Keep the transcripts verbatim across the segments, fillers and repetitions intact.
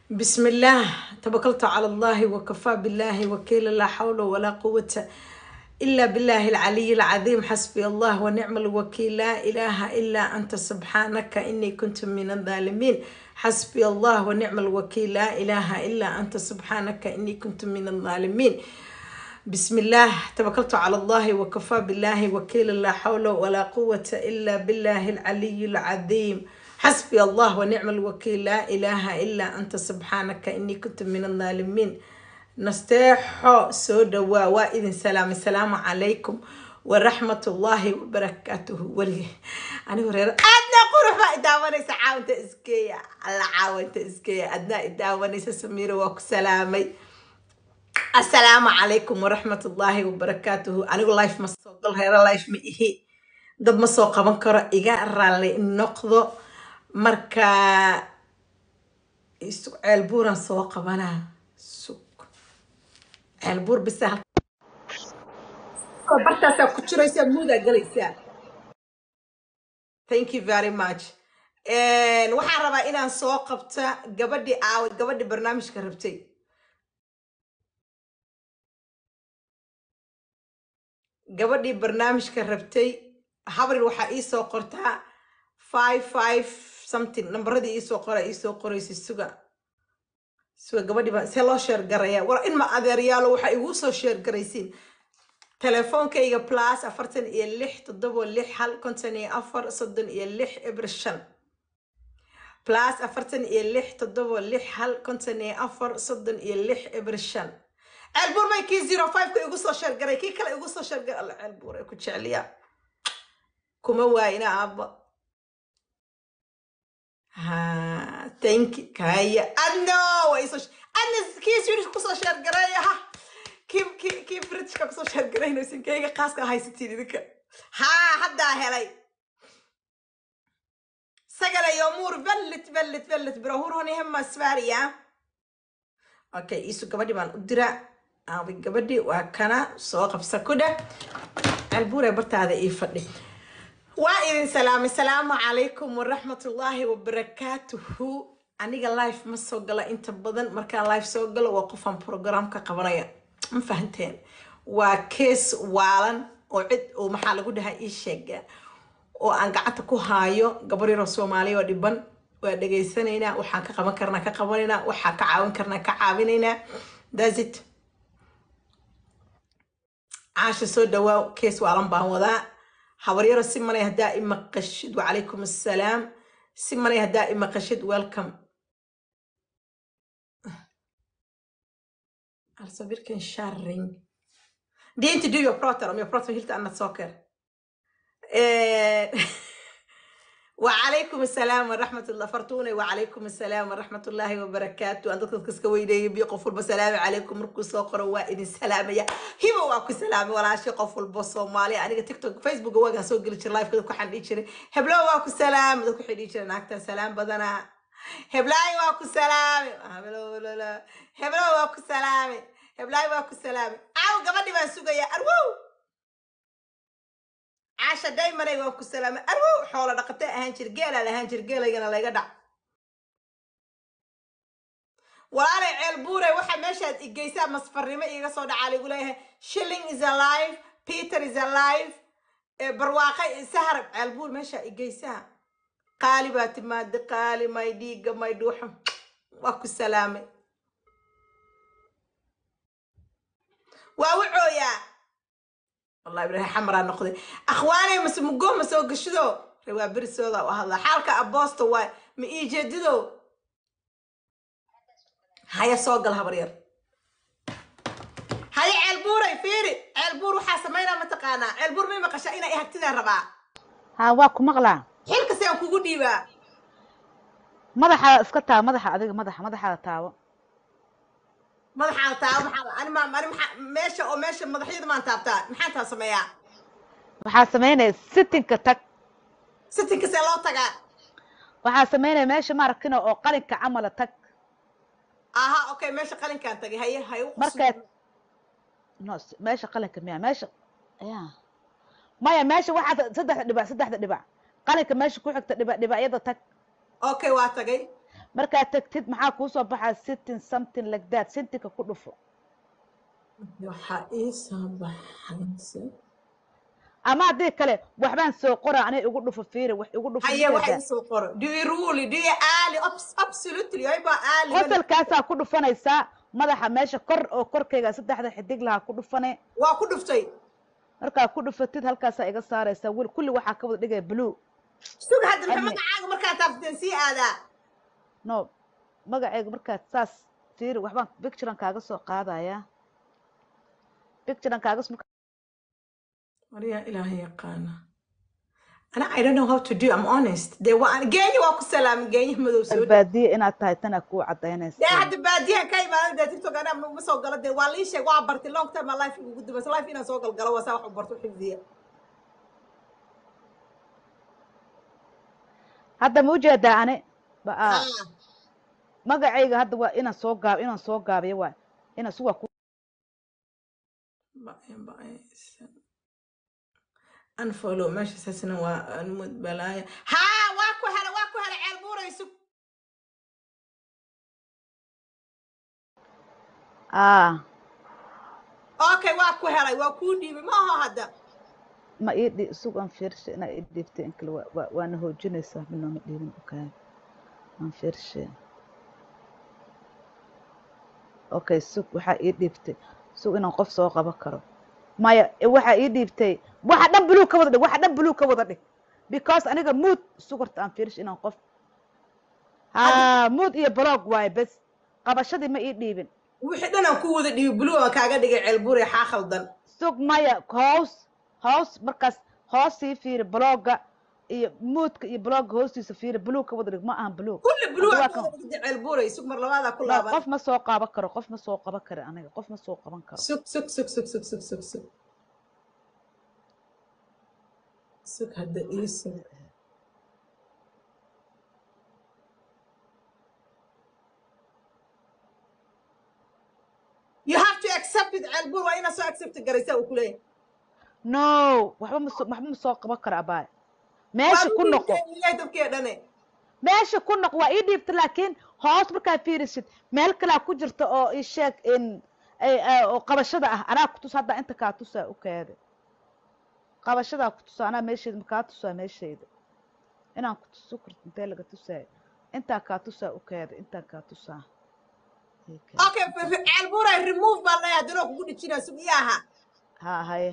بسم الله توكلت على الله وكفى بالله وكيل لا حول ولا قوة إلا بالله العلي العظيم حسبي الله ونعم الوكيل لا إله إلا أنت سبحانك إني كنت من الظالمين حسبي الله ونعم الوكيل لا إله إلا أنت سبحانك إني كنت من الظالمين بسم الله توكلت على الله وكفى بالله وكيل لا حول ولا قوة إلا بالله العلي العظيم حسبي الله ونعم الوكيل لا إله إلا أنت سبحانك إني كنت من الظالمين نستيحو سودا وإذن سلام السلام عليكم ورحمة الله وبركاته وريه أنا وريه أدنى قرفة إداوانيس عاونت إسكية الله عاونت إسكية أدنى إداوانيس سمير وك سلامي السلام عليكم ورحمة الله وبركاته أنا أقول لايف مسوق الهيرة لايف مئه دب مسوق من كرة إيجا رالي النقض مركا يسوق البورا سوق بنا سوق البور بسهل كبرتها كتير يسوي مودا جلسة thank you very much and waxaan rabaa inaan soo qabta gabadhii aawad gabadhii barnaamijka rabtay gabadhii barnaamijka rabtay habril waxaa ii soo qortaa five five something nambaradii ii soo qoray ii soo qoraysa suga suga gabadhii baa see loo sheer garaya war in ma adeeryaalo waxaa igu soo sheer garaysiin telefoonkayga plus afartan iyo lix toddobo lix hal konton iyo afar soddon iyo lix eber shan plus afartan iyo lix toddobo lix hal konton iyo afar soddon iyo lix eber shan البور ما يكي zero five كي يقول شهر قري كي كلا يقول شهر قري الله البور يكون شعليا كم واينا أبا ها thank you كاي أنا ويسوش أنا كي يسوي كوسو شهر قري ها كيف كيف كيف رتش كوسو شهر قري نوسين كي قاس كهاي ستين ذيك ها حدا هلاي سجل يومور بلت بلت بلت برهور هني هم سفاريا أوكي يسوع كبدي من أدرى أبي كبدي وكنا سواق بسكودة البورة برتا هذا يفضل وإذن سلام السلام عليكم ورحمة الله وبركاته أنا قال لايف مسوق لا أنت بدن مركان لايف سوق لا وقفن برنامج كقبرية ما فهمتين وكيس والن وعد ومحل جودها إيش شجع وأنا قعدت كهايو قبري رسول مالي ودبن ودقيسنينا وحكا قبن كرنا كقبرنا وحكا عاون كرنا كعاونينا دازت عاش سود دواء كيس وعلم باوضاء حوريرو سمنا دائما قشد وعليكم السلام سمنا دائما قشد ويلكم أرسبير كان شارين دي انت دو يو بروتر يو بروتر هيلت أنا سوكر وعليكم السلام ورحمة الله فرتوني وعليكم السلام ورحمة الله وبركاته أنت كسكويدي بيقفل بسلام عليكم ركو سوقر وائد السلام يا هبا واكو سلام ولا شيء قفل بصومالي أنا تيك توك فيسبوك واجه سوق ليش لايف كده كحد يشري هبلا واكو سلام ده كحد يشري ناكتر سلام بدنا هبلاي واكو سلام هبلا لا لا هبلا واكو سلام هبلاي واكو سلام أو قبل ما سوق يا أروو عاشا دايما يقولك السلام أروح حول رقبتي أهانشر جيلا لهانشر جيلا يجنا لا يقدع ولا عيل بوري واحد مشهد الجيسان مصفر ما يقصد على يقولها شيلينج is alive بيتر is alive برواقي سهر عيل بور مشهد الجيسان قالبات مادة قالي ما يديق ما يدوحم واكو السلام ووعو يا والله بريها حمراء نقدي أخواني مس مقوم مسوق الشدو روا برسودا وهذا حالك أبوستو واي ميجددو هيا سوق الهبرير هيا علبوري فيري علبور وحاسمينا متقانا علبور مي مقشاينا إيه هكتدا ربع ها واكو مقلا حيلك سيان كوكو ديبا مدحا اسكتا مدحا اديق مدحا مدحا تاو مدحا تاو محا أنا ما أنا محا ماشي أو ماشي مدحيد ما انتابتا محا انتا سميا waxaa sameynay sittinka tag ستين كسيلو تاقا waxaa sameynay meesha ma arkino oo qalinka camal tag aha اوكي ماشي قلن كان تاقي هيا هيا marka no meesha qalinka miya meesha ya maya meesha waxa saddex dhibac saddex dhibac qalinka meesha ku xigta dhibac dhibacyada tag اوكي waa tagay markaad tagtid maxaa kuu soo baxaa sitting something like that sintika ku dhufo waxaa ii soo baxaysa ama haddii kale waxbaan soo qora anay igu dhufo fiiri wax igu dhufo haye waxa majeedaa ii soo qoro do you really do you aali Abs- absolutely ay baa aali qosolkaasaa ku dhufanaysaa madaxa meesha kor oo korkayga saddexda xidig lahaa ku dhufane waa ku dhuftay markaa ku dhufatid halkaasaa iga saaraysaa wil kulli waxaa ka wada dhigaya blue suga hadda maxaa Admi. magacaaga markaa taabteen sii aadaa no magacayga markaad saas fiiri waxbaan picturean kaaga soo qaadayaa picturean kaaga soo wariyaa ilaahay yaqaana ana I don't know how to do I'm honest dee waa geenya waa ku salaamay geenya madow soo baadiye inaad tahay tana kuu cadaynaysa dee hadda baadiyaha ka imaaday dee tiktok anaa ma soo galo dee waa lii sheeg waa bartay long time my life ugu dubaysa life inaan soo galgalo waa saa wax u barto xifdiya hadda ma ujeedaa ani ba aa Ah, magacayga hadda waa inaan soo gaab inaan soo gaabiyo waay inaan suga ku ba- ba- unfollow meesha saasna waa anmud balaaya haa waa ku hela waa ku hela ceel buurayso aa okay waa ku helay waa kuu dhiibay ma aho hadda ma ii dhi sug aan fiirshe inaa ii dhiibtay in kale waa- waa- waana hoojinaysaa minooma dhiibin okay aan fiirshe okay sug waxaa ii dhiibtay sug inaan qof soo qaban karo maya e, waxaa ii dhiibtay waxa dhan blue ka wada dhig waxa dhan blue ka wada dhig because aniga mood sugarta aan fiirshe inaan qof haa mood iyo blog waaye bes qabashadii ma ii dhiibin wixii dhan aan ku wada dhiibay blue aan kaaga dhigay ceel buuray xaa khaldan sug maya hoos hoos markaas hoos sii fiiri blogga iyo moodka iyo blogga hoostiisa fiiri blue ka wada dhig ma ahan blue kulli blue Hadda waa aan ku kan wada dhigay ceel buuray sug mar labaadaa ku no, laaban qof ma soo qaban karo qof ma soo qaban karo aniga qof ma soo qaban karo sug sug sug sug sug sug sug sug sug hadda ii sug you have to accept it ceel buur waa inaa soo accept garaysaa uu ku leeyahay no waxba ma soo waxba ma soo qaban karo abaay waa meesha ku u noqo dhiibtay dadkii dhane meesha ku noqo waa ii dhiibta laakiin hoos markaa fiirisid meel kalaa ku jirta oo ii sheeg in ay ay- oo qabashada ah anaa ku tus hadda inta kaa tusaa u kaada qabashadaa ku tusaa anaa meeshayda ma kaa tusaa meeshayda inaan ku tuso karto intee laga tusaayo intaa kaa tusaa u kaada intaa kaa tusaa ii kaada okay f- f- ceel buuray remove baan leeyahay haddana kugu dhijinaa sug ii aha haa haye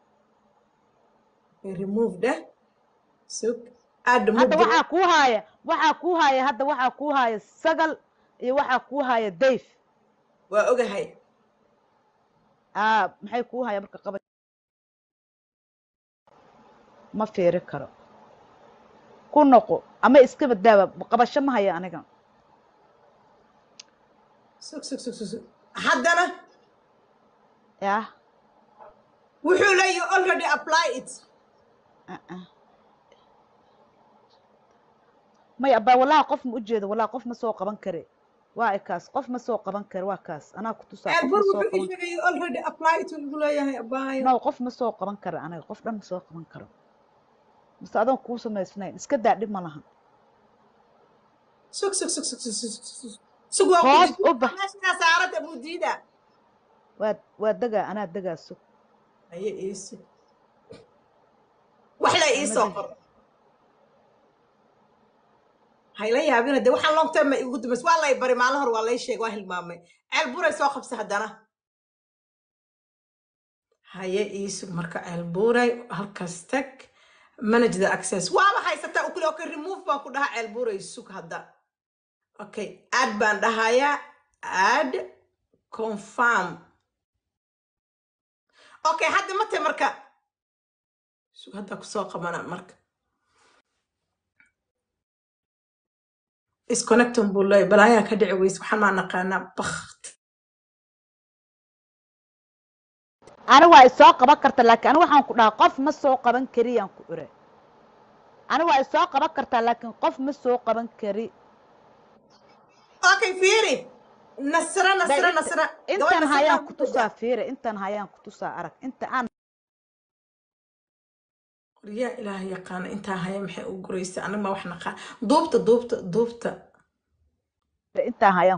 remove dheh sug add hadda muddo waxaa kuu haaya waxaa kuu haaya hadda waxaa kuu haaya sagal iyo waxaa kuu haaya dayf waa ogahay aa maxay kuu haya marka qaba ma fiiri karo ku noqo ama iska badbaaba qabasho ma haya aniga sug sug sug sug sug haddana yah wuxuu leeyahay you already apply it uh-uh. maya abaa wallahi qof ma ujeedo wallahi qof ma soo qaban kare waa ay kaas qof ma soo qaban kare waa kaas anaa ku tusaa ceel qof buur ma soo wuxuu ii qaban sheegay you already apply it uu leeyahay abaayo no qof ma soo qaban karo aniga qof dhan ma soo qaban karo mase adoon kuu samaysnayn iska daa dhib ma lahan sug sug sug sug sug sug sug sug waa ku hoos dhijin u bax meeshaa saarada mudiida waa waa degaa anaa degaa sug aye ii sug wax la ii ama soo deg qor hayla yaabina de waxaan long time ma igu dumays waa lay bari maalin hore waa lay sheegay waa hilmaamay ceel buuray soo qabsa haddana haye ii sug marka ceel buuray halkaas tag manage the access waaba haysataa ukule okay remove baan ku dhahaa ceel buuray sug hadda okay add baan dhahayaa add confirm okay hadda mate marka sug hadda kusoo qabana marka isconnecton buu leeyahay balaayaa ka dhici weyse waxaan maa naqaanaa bakht ani waa isoo qaban karta laakiin ani waxaan ku dhahaa qof ma soo qaban kariyaan ku ire ani waa isoo qaban kartaa laakiin qof ma soo qaban kari okay fiiri nasra day nasra inta nasra gabadh intan nasra hayaan baan ku ku dhagaa tusaa fiire intan hayaan ku tusaa arag inta aan qoryaa ilaaha yaqaana intaa haya maxay u guraysa aniga ma wax naqaan duubta duubta duubta انت هاي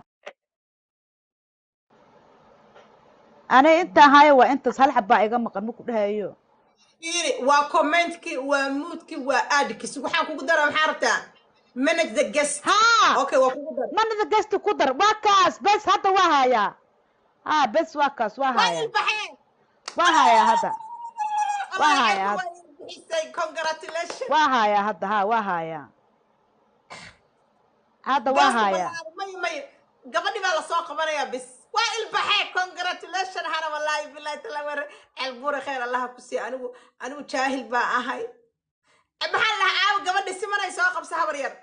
انا انت هاي وانت هل حبا ايغا مقن مكو دهايو fiiri waa commentkii waa moodkii waa aadkis waxaan kugu dara maxaa rabtaa manage the guest ها okay waa kugu dara من ذا قست كدر واكاس بس هذا وهايا ها بس واكاس waa وهايا ilbaxeen وهايا هذا allah وهايا ceelku هذا waa ilbixisay congratulation وهايا هذا ها وهايا هذا booska وهايا balaar may may gabadhi baa lasoo qabanayaa bis waa ilbaxee congratulation hana wallaahi billahi tala war ceelbuure khayr allaha ku siiya anigu anigu jaahil baa ahay maxaa lahaa aaw gabadhi si maray soo qabsa habar yar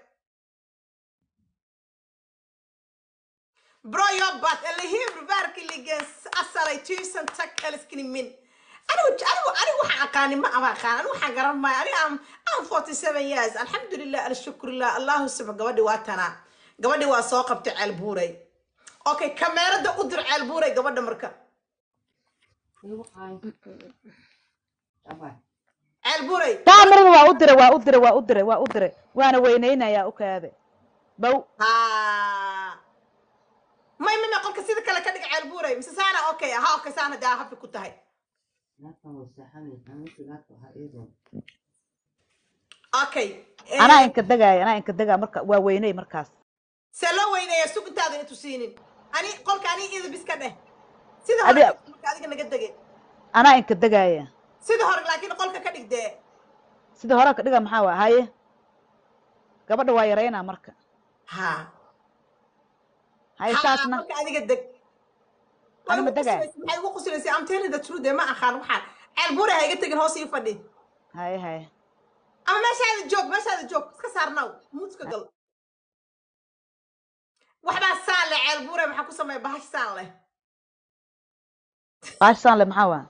bro yobbat اللي هي بربارك اللي جنس أصلي tusen tack älskling min أنا وج أنا أنا وح أقاني ما أبغى أقاني أنا وح أقرب ما أنا أم أم forty-seven years الحمد لله الشكر لله الله سبحانه قبدي واتنا قبدي واساق بتاع البوري أوكي كاميرا ده أدر على البوري قبدي مركب على البوري كاميرا وأدري وأدري وأدري وأدري وأنا وينينا يا أوكي هذا بو ها ما يمنع قولك سيدك كلا كدق على البوري بس سانا أوكي ها أوكي سانا ده هفي كنت هاي أوكي أنا إنك دقاي أنا إنك دقاي مركا وويني مركز سلو وين يا سوق انت هذا انتو سينين اني قولك اني اذا بس كده سيده أبي هورك هذيك انا قد أنا إنك دقاي سيده هورك لكن قولك كدق ده سيده هراك دقا محاوى هاي قبل وايرينا مركا ها هاي ها ساسنا قولك هذيك قد أنا مدقاي هاي وقصي لسي ام تيلي ذا ترو ده ما اخان وحال البوري هاي قد هو سي فدي هاي هاي اما ماشي هذا الجوك ماشي هذا الجوك اسك صارناو موت كقل وحبا سان له البوري ما حكو سمي بهاش سان له باش سان لمحاوى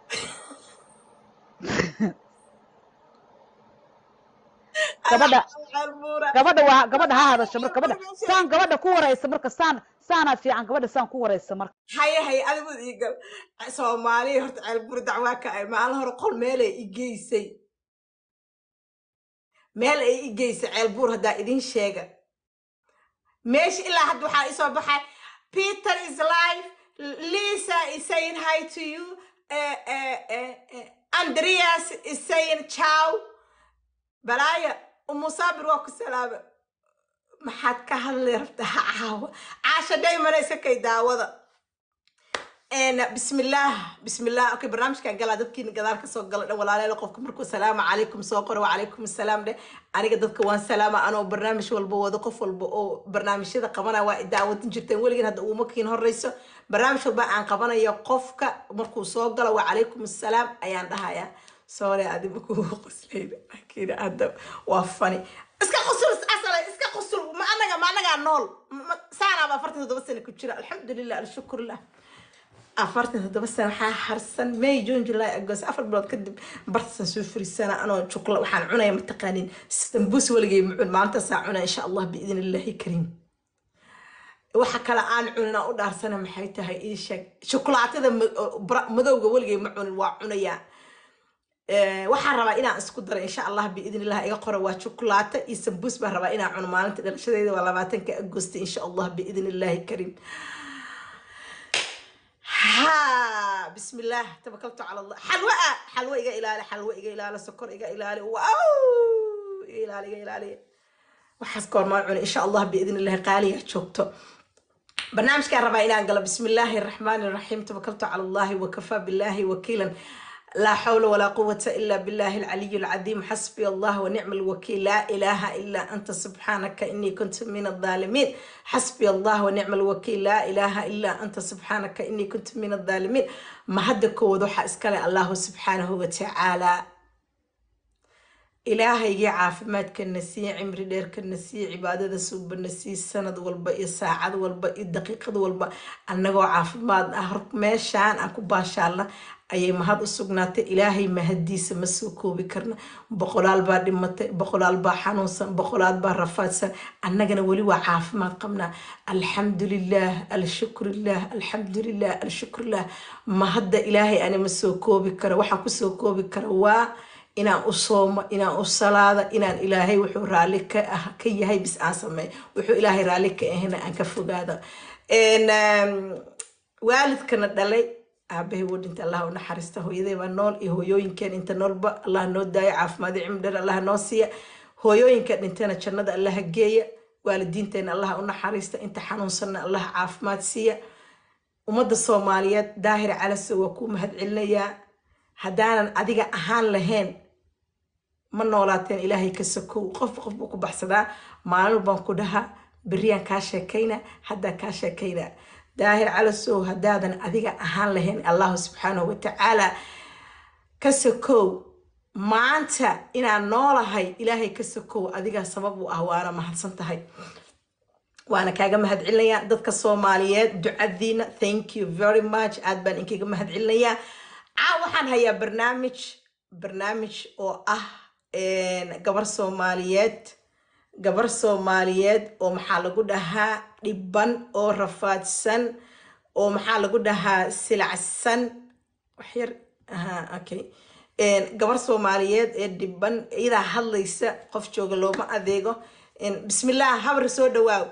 gabadha gabadha waa gabadha ha hadasho marka gabadha saan gabadha ku wareysa marka saan saana fiican gabadha saan ku wareysa marka haye haye adigu iigal Soomaaliya horta ceelbuur dacwaa ka ay maalin hore qol meel ay igeysay meel ay igeysay ceelbuur hadaa idin sheega meesh ilaa hadda waxaa isoo baxay Peter is live Lisa is saying hi to you uh, uh, uh, uh, Andreas is saying ciao balaaya umu saabir waa ku salaama maxaad ka hadli rabtaa caawa caasha dayman isa kay daawada een bismillaah bismillaah okay barnaamijka gala dadkiina gadaal ka soo gala dhan walaalayaal qofka markuu salaamu calaykum soo qoro wa calaykum assalaam de aniga dadka waan salaama anoo barnaamij walba wada qof walba oo barnaamijyada qabana waa daawadin jirteen waligiin hadda uu makiin horeyso barnaamij walba aan qabanayo qofka markuu soo galo wa calaykum assalaam ayaan dhahayaa sorry adigu ku qoslayna laakiin hadda waa funny iska qosul asala iska qosul ma anaga ma anaga nool saana ba afartan iyo toddoba sano ku jira alxamdulillah alshukrillah afartan iyo toddoba sano waxa harsan May June July August afar bilood kadib bartan soo firisana anoo chocolate waxaan cunaya ma taqaanin sambuus waligay mucun maanta saa cuna insha Allah biidin illaahi kariim waxa kala aan cunina u dhaarsana maxay tahay ii sheeg chocolatada madowga waligay ma cunin waa cunaya waxaan rabaa inaan isku daro insha Allah biidin illah iga qoro waa chocolate iyo sambuus baan rabaa inaan cuno maalinta dhalashadayda waa labaatanka August insha Allah biidin illah kariim ها بسم الله توكلت على الله حلوة حلوة إيجا إلالي حلوة إيجا إلالي سكر إيجا إلالي واو إلالي إيجا إلالي وحسكر مالعون إن شاء الله بإذن الله قالي شوكتو برنامج كان ربا إلى قال بسم الله الرحمن الرحيم توكلت على الله وكفى بالله وكيلا لا حول ولا قوة إلا بالله العلي العظيم حسبي الله ونعم الوكيل لا إله إلا أنت سبحانك إني كنت من الظالمين حسبي الله ونعم الوكيل لا إله إلا أنت سبحانك إني كنت من الظالمين ما هدك وضوح إسكالي الله سبحانه وتعالى إلهي عافمات كالنسي عمري دير كالنسي عبادة سوب النسي السند والبا ساعد والبا الدقيقة والبا أنغو عافمات أهرب ماشان أكو باشا الله أي مهد السجنات إلهي مهديس مسوكو بكرنا بقولال بعد مت بقولال بحنوسا بقولال برفاتسا أنغنا ولي وعافمات قمنا الحمد لله الشكر لله الحمد لله الشكر لله مهد إلهي أنا مسوكو بكرا وحكو سوكو بكرا وا inaan u soomo inaan u salaado inaan ilaahay wuxuu raalli ka ah ka yahay bis aan sameeyo wuxuu ilaahay raalli ka ahayna aan ka fogaado een waalidkana dhalay aabahay wuu dhintay allah u naxariista hooyaday baa nool iyo hooyooyinkeen inta noolba allah noo daayo caafimaad iyo cimri dheer allah noo siiya hooyooyinka dhintana jannada allah geeya waalidiinteena allah u naxariista inta xanuunsanna allah caafimaad siiya ummadda Soomaaliyeed daahir calaso waa ku mahadcelinayaa haddaanan adiga ahaan lahayn ma noolaateen ilaahay ka sokow qof qof buu ku baxsadaa maalin baan ku dhahaa beriyaan kaa sheekayna haddaa kaa sheekayna daahir calaso haddaadan adiga ahaan lahayn allah subxaanahu wa tacaala ka sokow maanta inaan noolahay ilaahay ka sokow adiga sabab u ah waana mahadsan tahay وانا كاغا مهد عليا دادك الصوماليات دعادينا thank you very much aad baan inkaga mahad celinaya caa waxaan hayaa barnaamij barnaamij oo ah een gabar Soomaaliyeed gabar Soomaaliyeed oo maxaa lagu dhahaa dhiban oo rafaadsan oo maxaa lagu dhahaa silacsan wax yar aha okay een gabar Soomaaliyeed ee dhiban iyada hadlaysa qof jooga looma adeego een bismillah habar soo dhawaaw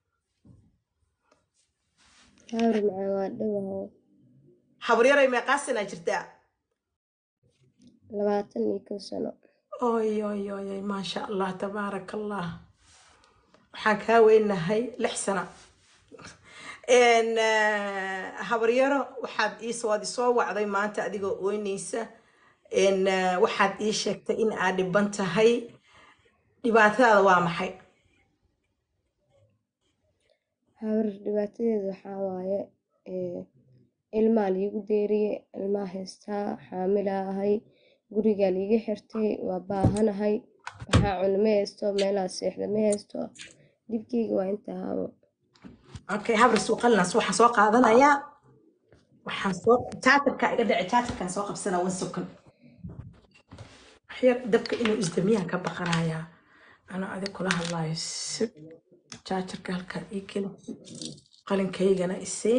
habar macaan dhawahay habar yaray meeqa sano jirtaa labaatan iyo kow sano oy oy oy ma sha Allah tabarakallah waxaan kaa weynahay lix sano een habar yaro waxaad ii soo wadi soo wacday maanta adigoo ooynaysa een waxaad ii sheegtay in aad dhiban tahay dhibaatada waa maxay habar dhibaatadeedu waxaa waaye ee ilmaa liigu deeriye ilmaa haystaa xaamilaa ahay gurigaa liiga xirtay waa baahanahay waxaa cuna ma haysto meelaa seexda ma haysto dhibkeyga waa intaa habo okay habar soo qalnas waxaan soo qaadanayaa waxaan soo taatarka iga dhici taatarkan soo qabsanaa wan sukan xiyar dabka inuu isdamiyaan ka baqanayaa ana adig kula hadlaayo taatarka halka ii kale qalinkaygana isii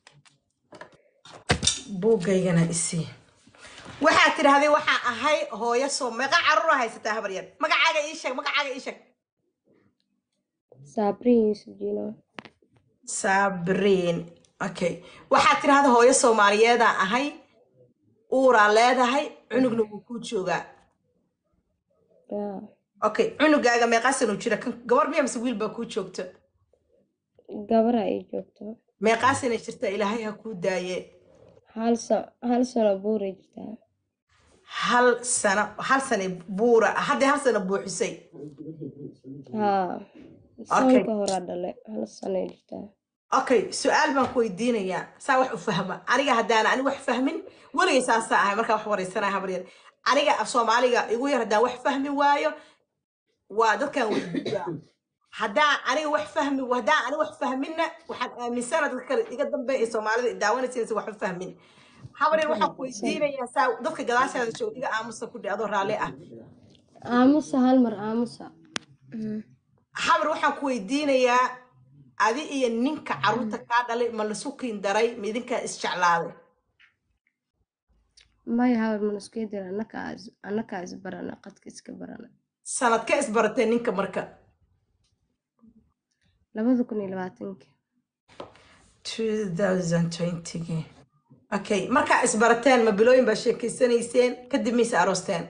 buugaygana isii waxaad tidhaahday waxaa ahay hooyo soo meeqa carruur haysataa habar yar magacaaga ii sheeg magacaaga ii sheeg Sabriin Yuusuf Jino Sabriin okay waxaad tidhaahday hooyo Soomaaliyeed ahay uuraa leedahay cunugna wuu ku joogaa yaa okay cunugaaga meeqa sano jira kan gabar miya mise wiil baa ku joogta gabar ay joogto meeqa sano jirta ilaahay ha ku daaye hal sano hal sano buuray jirtaa hal sano hal sano buura hadda hal sano buuxisay haa okay sanka hore dhale hal sano jirtaa okay su'aal baan ku weydiinayaa saa wax u fahma aniga haddaan ani wax fahmin waligay saasa ahay marka wax wareysanaa habar yar aniga af Soomaaliga igu yar haddaan wax fahmi waayo waa dadkan weydiiyaa haddaan aniga wax fahmi haddaan aniga wax fahminna waxaan aaminsanahay dadka kale iga dambeeya Soomaalida daawanaysa wax u fahmin habar yar waxaan ku weydiinayaa saa dadka gadaashaada jooga iga aamusa ku dhacdo raali ah aamusa hal mar aamusa habar waxaan ku weydiinayaa adi iyo ninka carruurta kaa dhalay ma la sukin daray ma idinkaa isjeclaaday may habar manuskeedar annaka annaka isbarana qadka iska barana sanad ka isbaratay ninka marka labada kun iyo labaatanki twenty twenty okay marka isbarateen ma bilooyin baa sheekeysanayseen kadib mise aroosteen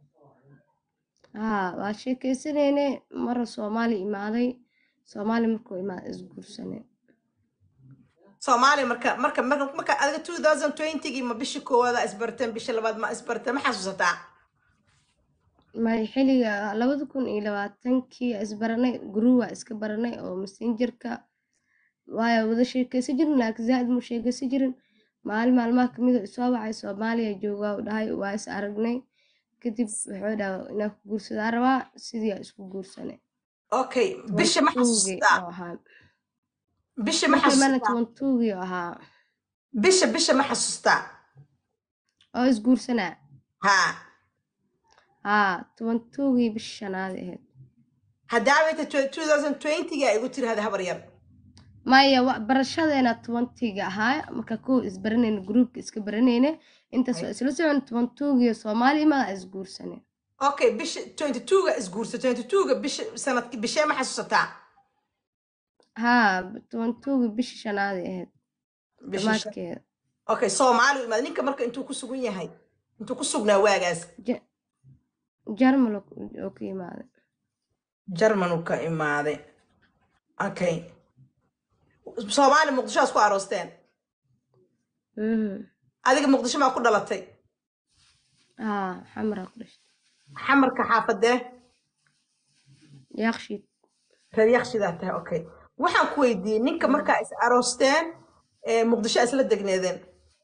haa waa sheekeysanayne mara Soomaali imaaday Soomaali markuu imaad isguursane Soomaali marka marka marka adiga twenty twenty ma bishi koowaad isbarteen bishi labaad ma isbarteen ma xasuusataa may xiliga labada kun iyo labaatanki isbaranay guruwa iska baranay oo messengerka waayo wada sheekeysan jirnay laakiin zaad mu sheekeysan jirin maalin maalmaha kamid ah soo wacay Soomaaliya joogaa u dhahay waa is aragnay kadib wuxuu dhahay inaa ku guursadaa rabaa sidii isku guursanay okay bishi ma xasuusataa bishi ma xasuusataa twenty ahaa bishi bishi ma xasuusataa oo is guursanaa haa haa twenty bishi shanaad ahayd haddaa wayta twenty twenty ga igu tiri hada habar yar maya wa- barashadeena twenty-ga ahaa marka kow isbaranayna groupka iska baranayna intaas waa isla socon twenty-two-giyo Soomaali imaa isguursanay okay bish twenty-two ga isguursa twenty-two ga bish sanadkii bishee ma xasuusataa haa twenty-two-gi bishii shanaad ay ahayd bishii shan- dhammaadkeeda okay Soomaali u imaad ninka marka intuu ku sugan yahay intuu ku sugnaa waagaas Ja- Jarmal oo oo ka imaaday Jarman uu ka imaaday okay Soomaali Muqdisho isku aroosteen mhm adiga Muqdisho ma ku dhalatay haa xamra ku dhashay xamarka xaafadee yaaqshid reer yakshidaa tahay okay waxaan ku weydiiyey ninka markaa is aroosteen ee Muqdisho isla degneedeen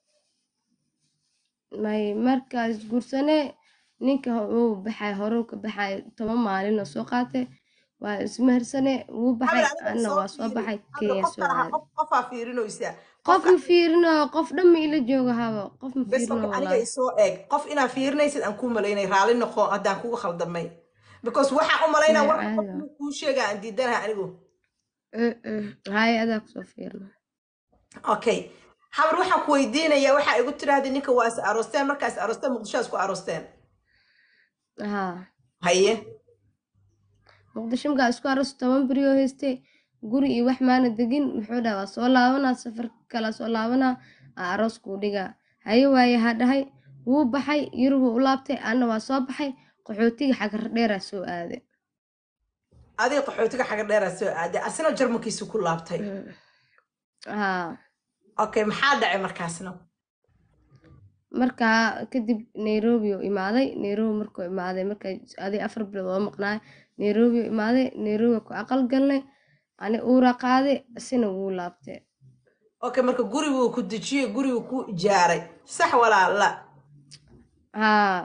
may markaas guursanay ninka ho- uu baxay hore ka baxay toban maalin oo soo qaatay waa ismehersane wuu baxay Habel adiga anna soo waa soo fiiri baxay hadda Kenya qof soo kale ha aaday qof qofaa fiirinoysaa qof qofka ma fiirino qof dhan ma ila jooga haba qof ma bes fiirino okay aniga walahi isoo eeg qof inaa fiirinaysid aan kuu malaynay raalli noqo haddaan kugu khaldamay because waxaan u malaynaa may warka caadi qof waa inuu kuu sheega aan diidanaha anigu Mm-mm. hay adaa kusoo fiirino okay habar waxaan ku weydiinayaa waxaa igu tiraahday ninka waa is aroosteen markaa is aroosteen Muqdisho isku aroosteen haa haye muqdisho markaa isku aroos toban beri oo haystay guri iyo wax maana degin muxuu dhaha waa soo laabanaa safar kala soo laabanaa aa aroos kuu dhigaa haye waaye ha dhahay wuu baxay yurub u laabtay anna waa soo baxay qaxootiga xagar dheeraa soo aaday adiga qaxootiga xaga dheeraa soo aaday asina jarmankiisu ku laabtay Mm. haa okay maxaa dhacay markaasna markaa kadib nairobi oo imaaday nairobi markuu imaaday marka aday afar bilood oo maqnaay nairobi oo imaaday nairobi ku aqal galnay ani uura qaaday isina wuu laabtay okay marka guriguu ku dejiyey guriguu ku ijaaray sax walaala haa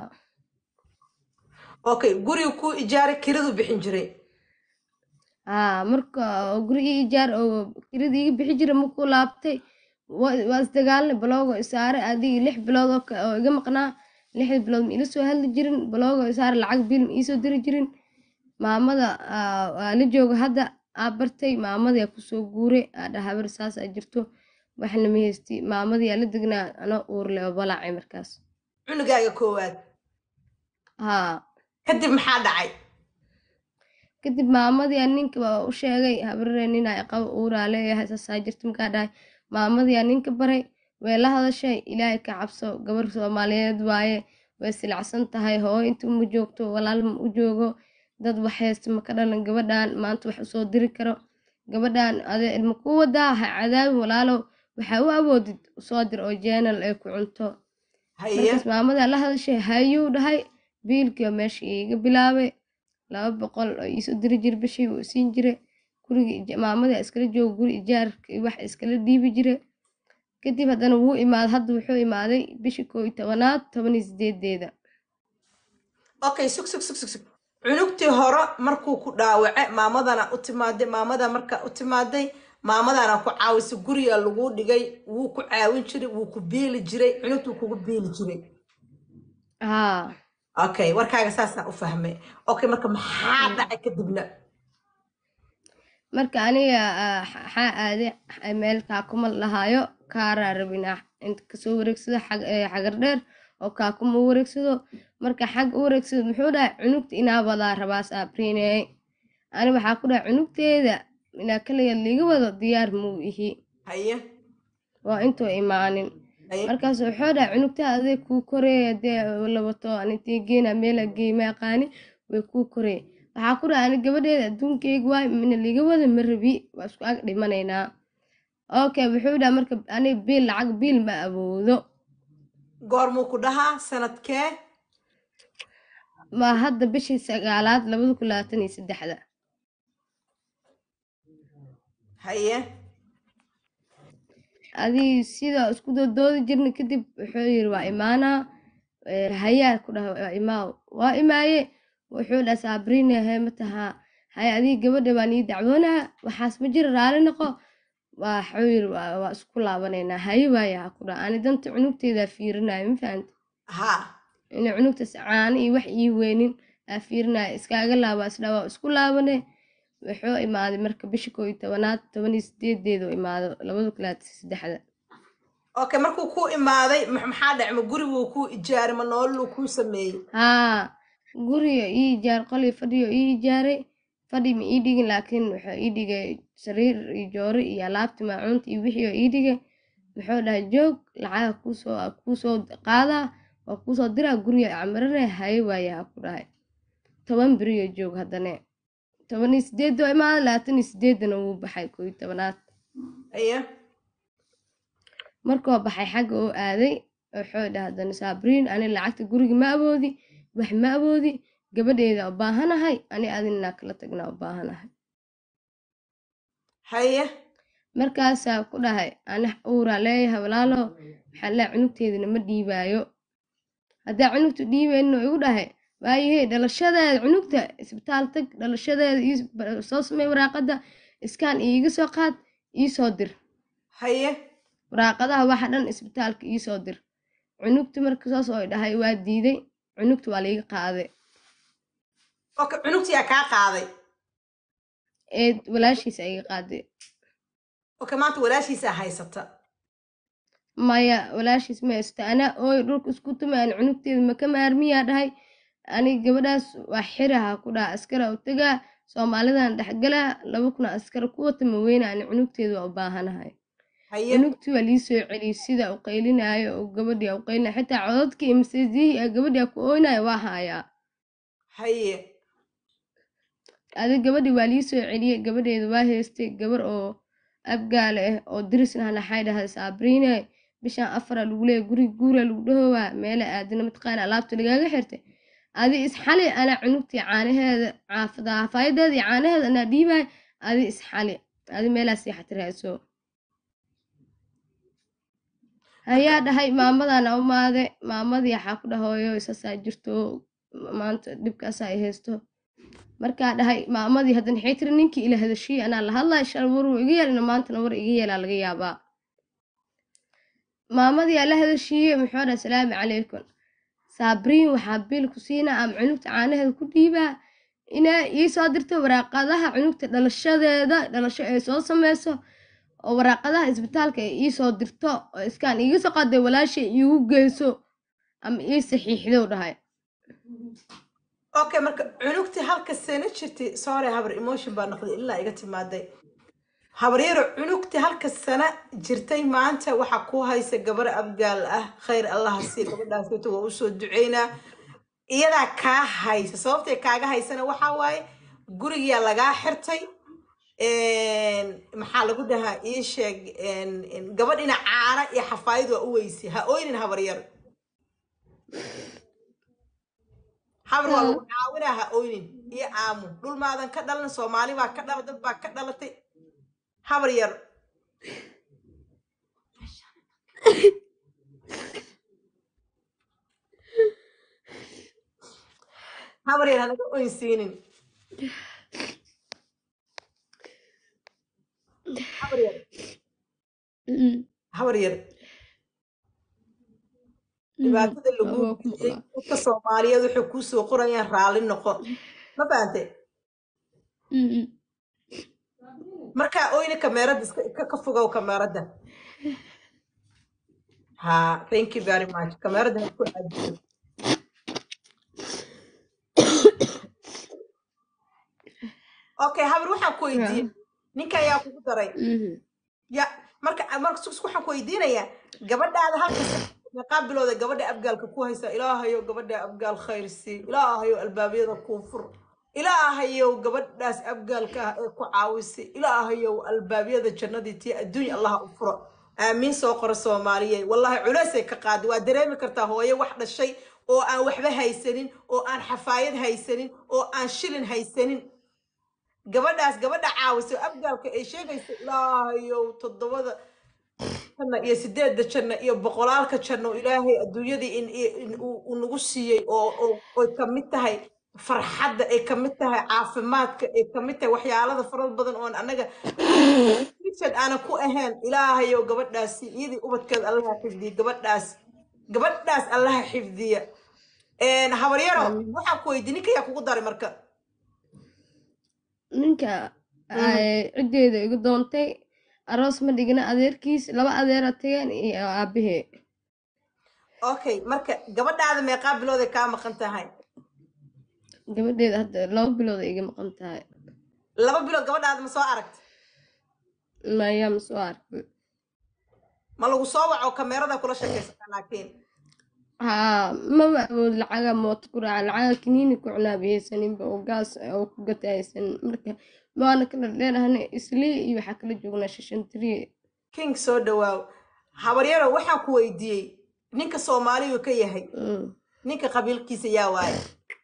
okay guriguu ku ijaaray kiradu bixin jiray haa marka oo guri ii ijaar oo kirada iga bixi jira markuu laabtay waa waa isdagaalnay baloogo isaare adigi lix bilood oo ka- oo iga maqnaa lixda bilood ma ila soo hadli jirin baloogo isaare lacag bil ma iisoo diri jirin maamada aa waa la jooga hadda aa bartay maamadii aa kusoo guuray aa dhaha habar saas aa jirto waxna ma haysti maamadii aa la degnaa anoo uurle oo balaacay markaas cunugaaga koowaad haa kadib maxaa dhacay kadib maamadii aa ninka waa u sheegay habarre ninaa qabo uuraa leeyahay saasaa jirta markaa dhahay maamadii aa ninka baray way la hadashay ilaahay ka cabso gabar soomaaliyeed waaye way silacsan tahay hooyo inta uma joogto walaal ma u joogo dad wax haysta ma ka dhalan gabadhan maanta wax usoo diri karo gabadhan adee ilma ku wadaa ha cadaabin walaalow waxaa u awoodid usoo dir oo jeenal ay ku cunto haye markaas maamadaa la hadashay hayuu dhahay biilkii oo meesha iiga bilaabay laba boqol oo iisoo diri jira bishii wuu siin jiray gurigii ija- maamadii aa iskala jooga guri ijaarka iyo wax iskala dhiibi jiray kadib haddana wuu imaaday hadda wuxuu imaaday bishii koo iyo tobanaad toban iyo sideedeeda okay sug sug sug sug sug cunugtii hore markuu ku dhaawace maamadana u timaaday maamada marka u timaaday maamadana ku caawisay guriga lagu dhigay wuu ku caawin jiray wuu ku biili jiray cunugtuu kugu biili jiray haa okay warkaaga saasaan u fahmay okay marka maxaa dhacay kadibna marka aniga aa, waxaa aaday x- meel kaakuma lahaayo kaaraa rabinaa inta kasoo wareegsado xag ee, xagar dheer oo kaakuma u wareegsado marka xag u wareegsado muxuu dhahay cunugta inaa wadaa rabaas aabriiney ani waxaa ku dhahay cunugteeda inaa kaliya liiga wado diyaar muu ihi haye waa intuu imaanin haye markaas wuxuu dhahay cunugtaa adee kuu koree hadee la wato anintee geena meela geey ma aqaani way kuu koree waxaa ku dhahay ani gabadheeda adduunkeyga waay mina liiga wada ma rabi waa isku ag dhimanaynaa okay wuxuu dhahay marka ani biil lacag biil ma awoodo goormuu ku dhahaa sanadkee ma hadda bishii sagaalaad labada kun labaatan iyo saddexda haye adii sidaa isku doodoodi jirna kadib wuxuu yiri waa imaanaa ee, hayaa ku dhaha waa imaaw waa imaaye wuxuu dhaha saabriine hee ma tahaa haye adii gabadha baan ii dacwoonaa waxaas ma jira raali noqo waa wuxuu yiri waa waa isku laabanaynaa haye waaye ha ku dhaha ani danta cunugteedaa fiirinayo ma fahanta ha inay cunugtaas caano iyo wax ii weynin aa fiirinaya iskaaga laabaa isdhaa waa isku laabane wuxuu imaaday marka bisha koo iyo tobanaad toban iyo sideedeedu imaado labada kulaad saddexda okay markuu ku imaaday maxaa dhacay ma guriguu ku ijaaray ma nolol ku sameeyay haa guriga ii ijaar qol iyo fadhiyo ii ijaaray fadhi ma ii dhigin laakiin wuxuu ii dhigay sariir iyo joori iyo alaabta maacuunta iyo wixii oo ii dhigay wuxuu dhahay joog lacaga kuusoo kuusoo qaadaa waa kuusoo diraa guriga camirane haye waaye ha ku dhahay toban beriyo joog haddane toban iyo sideed oo imaada labaatan iyo sideedana wuu baxay koo iyo tobanaad aya markuu baxay xagga oo aaday wuxuu dhahay haddana Sabriin ani lacagta guriga ma awoodi wax ma awoodi gabadheeda u baahanahay ani adina kala tagnaa u baahanahay haye markaasaa ku dhahay ani uura leeyahay walaalo waxaan leeyahay cunugteedina ma dhiibaayo haddaa cunugtu dhiibayno igu dhahay waayahay dhalashadeeda cunugta isbitaal tag dhalashadeeda soo samey waraaqada iskaan iiga soo qaad ii soo dir haye waraaqadaha waxa dhan isbitaalka ii soo dir cunugta marka soo soo dhahay waa diiday cunugta waa liiga qaaday okay cunugta yaa kaa qaaday ee walaashiisa iga qaaday okay maanta walaashiisa haysata maya walaashiis ma haysta ana ooy dhulka isku tumaan cunugteeda ma ka maarmiyaa dhahay ani gabadhaas waa xiraha ku dhaha askara u tagaa Soomaalidan dhexgalaa laba kuna askar ku wata ma weyna ani cunugteeda waa u baahanahay haye cunugti waa lii soo celiyay sida u qaylinaayo oo gabadhii u qaylinaayo xitaa codadkii iyo masaajidii ee gabadhii ku ooynayo waa hayaa haye adi gabadhii waa lii soo celiyay gabadheedu waa haystay gabar oo abgaal ah oo dirisna naxay dhahay Sabriine bishan afar lagu leeyahay guri guura lagu dhahowaa meel aadina matqaan alaabta lagaaga xirtay adi is xali ana cunugtii caanaheeda caafada faa'iideeda caanaheeda ana dhiibay adi is xali adi meelaas si xatirayso hayaa dhahay maamadana u maade maamadii waxa ku dhahooyo isa saa jirto maanta dhibkaas ay haysto markaa dhahay maamadii hadan xitri ninkii ila hadashii ana la hadlay shal war iga yeelina maanta war iga yeelaa laga yaabaa maamadii la hadashii muxuu dhahay salaamu calaykum Sabriin waxa bil ku siinaa am cunugta caanaheeda ku dhiibaa ina ii soo dirto waraaqadaha cunugta dhalashadeeda dhalasho ay soo sameyso oo waraaqadaha isbitaalka ay ii soo dirto oo iskaan iiga soo qaaday walaashay iigu geyso ama ii saxiixdo dhahay okay marka cunugti halka sano jirtay sorry habar emotion baa noqday ilaa iga timaaday habar yaro cunugti halka sano jirtay maanta waxa ku haysa gabar abgaal ah khayr allah si gabadhaas oo u soo duceynaa iyada ka haysa sababtay kaaga haysana waxa waaye guriga laga xirtay een maxaa lagu dhahaa ii sheeg een gabadhina caana iyo xafaayad waa u weysay ha ooynin habar yaro habar waa lagu caawinaa ha ooynin iyo aamu dhul maadan ka dhalan Soomaali baa ka dhalay dad baa ka dhalatay habar yar habar yar hanaga oysiinin habar yar habar yar dhibaatada lagu bixiyay dadka Soomaaliyeed wuxuu ku soo qorayaan raali noqo ma fahamtay marka oyna kamerada iska ka fogow kamerada ha thank you very much kamerada ku aadiyo okay habar waxaan ku weydiiyay ninka ayaa kugu daray ya marka marka waxaan ku weydiinayaa gabadhaada halka qabilooda gabadha abgaalka ku haysa ilaahayo gabadha abgaal khayrsi ilaahayo albaabiyada ku fur ilaahayo gabadhaas abgaalka ee ku caawisay ilaahayo albaabiyada jannadii tii adduunyo allah u furo aamin soo qor Soomaaliyeed wallahi culaysay ka qaad waa dareemi kartaa hooyo wax dhashay oo aan waxba haysanin oo aan xafaayad haysanin oo aan shilin haysanin gabadhaas gabadha caawisay abgaalka ay sheegayso ilaahayo todobada janna iyo sideedda janna iyo boqolaalka janno ilaahay adduunyadii in uu nagu siiyay oo oo ka mid tahay farxadda ay ka mid tahay caafimaadka ay ka mid tahay waxyaalada farada badan oo anaga cidad aan ku ahayn ilaahayo gabadhaas iyadii ubadkeed Allah xifdiyo gabadhaas gabadhaas Allah xifdiyo een habar yaro waxa ku weydiin ninka yaa kugu daray marka ninka Mhm. ciddeeda igu doontay aroos ma dhigna adeerkiis laba adeera tageen iyo aabahee okay marka gabadhaada meeqaa bilooday kaa maqan tahay gabadheeda hadda laba bilood ay iga maqan tahay laba bilood gabadhaada ma soo aragta maya ma soo arkay ma lagu soo waco kameerada kula sheekaysataa laakiin haa maba awood lacaga mooto ku raaca lacaga kiniini ku cunaabi haysaninba oo gaas oo ku gata haysan marka maana kala dheerahna islii iyo waxaa kala joognaa shishantiriye king soo dhawaaw habaryaro waxaan ku weydiiyey ninka soomaaliyu ka yahay ninka qabiilkiisa yaa waaye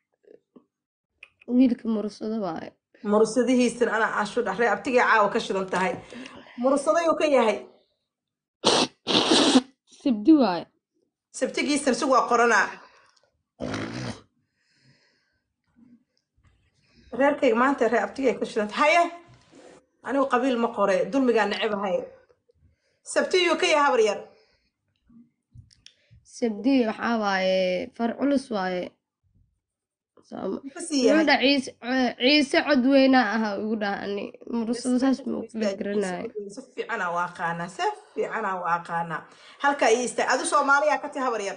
wiilka mursado waaye mursadihiisana ana ashu dhaxray abtigay caawa ka shidan tahay mursadayuu ka yahay sabdi waaye sabtigiisana si waa qoranaa reerkayga maanta reer abtigay ka shidan tahay haye anigu qabiil ma qore dulmigaa nacebahay sabtiyuu ka yahay habaryar sabdi waxaa waaye far culus waaye ka sii yahay gabadha ciise ciise cod weynaa ahaa ugu dhahani mursado saas ma ukala garanayo si fiicanaa u aqaanaa si fiicanaa u aqaanaa halkaa ii istaag adu soomaaliyaa ka tahay habaryar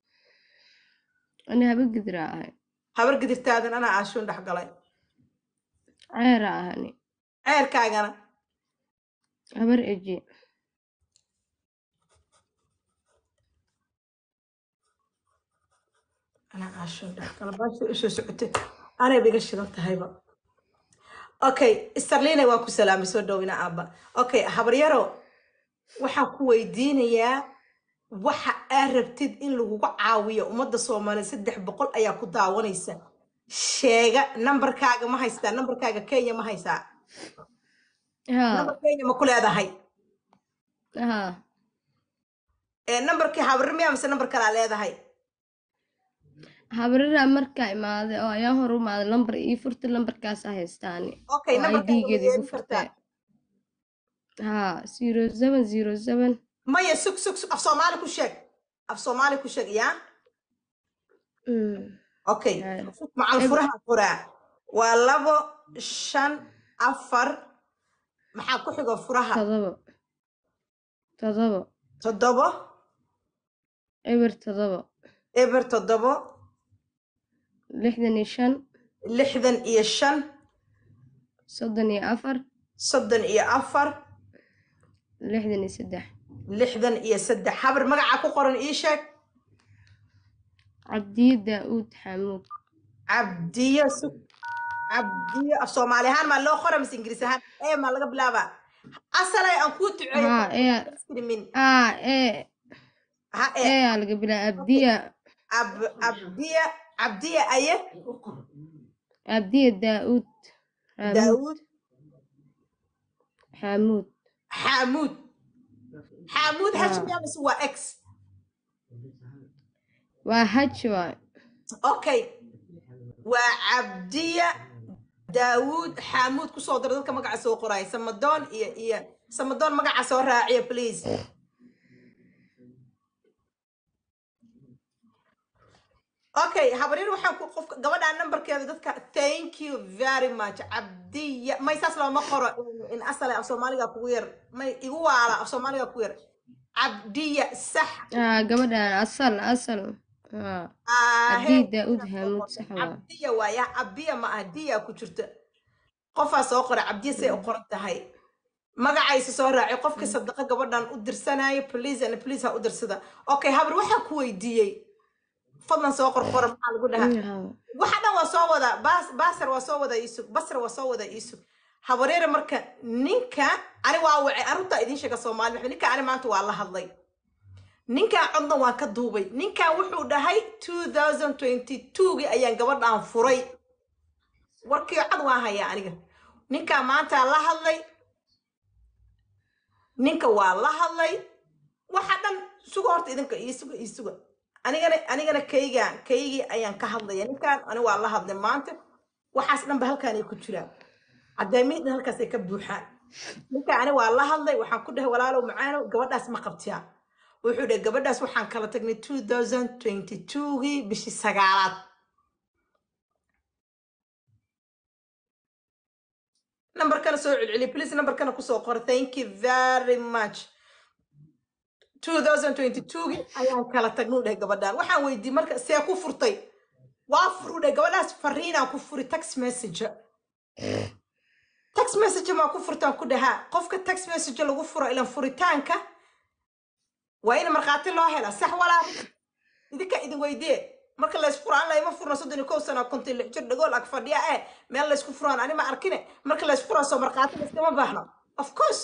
ani haba gidiraa ahay habar gidirtaadan anaa aashuun dhex galay ceera ahani ceerkaagana habar eji anaa aashuun dhex gala baasha usoo socotay anay biga shidan tahayba okay starlina waa ku salaamay soo dhowina aabba okay habaryaro waxaan ku weydiinayaa waxa aad rabtid in laguga caawiyo ummadda soomaaliya saddex boqol ayaa ku daawanaysa sheega nambarkaaga ma haystaa nambarkaaga kenya ma haysaa haa nambar kenya ma ku leedahay haa ee nambarkii habarir miyaa mise nambar kalaa leedahay habarira markaa imaaday oo ayaa hor u imaaday lambar ii furta lambarkaasa haystaani okay oo nambarkaaga ma idgeeda igu yeeli furtay kartaa haa zero seven zero seven maya sug sug sug af soomaali ku sheeg af soomaali ku sheeg yaa okay macal furaha furaa waa labo shan afar maxaa ku xigo furaha todobo todobo toddobo eber todobo eber toddobo lixdan iyo shan lixdan iyo shan soddon iyo afar soddon iyo afar lixdan iyo saddex lixdan iyo saddex habar magaca ku qoran ii sheeg cabdiye daa'uud xamuud cabdiyo sug cabdiyo af soomaali ahaan maa loo qora mise ingiriis ahaan ee maa laga bilaabaa asalay aan kuu duceeyo haa ee min aa ee ha ee ee aa laga bilaa abdiya ab abdiya cabdiya aye abdiye daa'uud xamuud daawud xamuud xamuud xamuud haa hashmiya mise waa x waa haj waay okay waa cabdiya daawud xamuud kusoo dara dadka magaca soo qoraya samadoon iyo iyo samadoon magaca soo raaciya please okay habaryar waxaan ku qofka gabadha nambarkeeda dadka thank you very much cabdiya may saas looma qoro in asal af soomaaliga kugu yar may igu waala af soomaaliga kugu yar cabdiya sax haa gabadhaan asal asal haa ahee cabdiye daa'uud xamuud sax waa cabdiya waaya cabdiya ma ah diya ku jirta qofaa soo qora cabdiya say u qoran tahay magacaysa soo raaci qofka sadaqa gabadhan u dirsanayo please and please ha u dirsada okay habar waxaan ku weydiiyey fadlan soo qor qora maxaa lagu dhahaa haa waxa dhan waa soo wada baas baasar waa soo wada iisug basar waa soo wada iisug habareere marka ninka ani waa wacay arunta idin sheega soomaali maxay ninka ani maanta waa la hadlay ninka codna waa ka duubay ninka wuxuu dhahay two thousand twenty-two gi ayaan gabadhan furay warkii cad waa hayaa aniga ninka maanta la hadlay ninka waa la hadlay waxa dhan suga horta idinka iisuga iisuga anigana anigana kayga kaygii ayaan ka hadlaya ninkan ani waa la hadlay maanta waxaas dhanba halkaan ay ku jiraan caddaamiin halkaas ay ka buuxaan ninka ani waa la hadlay waxaan ku dhahay walaalow macaanow gabadhaas ma qabtiyaa wuxuu dhahay gabadhaas waxaan kala tagnay two thousand twenty-two gii bishii sagaalaad نمبر كان سو علي بليز نمبر كان كسو قر thank you very much twenty twenty-two ayaan kala tagnuu dheh gabadhaan waxaan weydiiyey marka see ku furtay waa furu dheh gabadhaas fariinaan ku furi text message text message ma ku furtaan ku dhahaa qofka text message lagu furo ilan furitaanka waa in marqaati loo hela sax walaa idinka idin weydiye marka la isfuraan la ima furno soddon iyo kow sano konton lix jir dhagool ag fadhiya eh meel la isku furaan ani ma arkine marka la isfuro soo marqaati la iskama baahno of course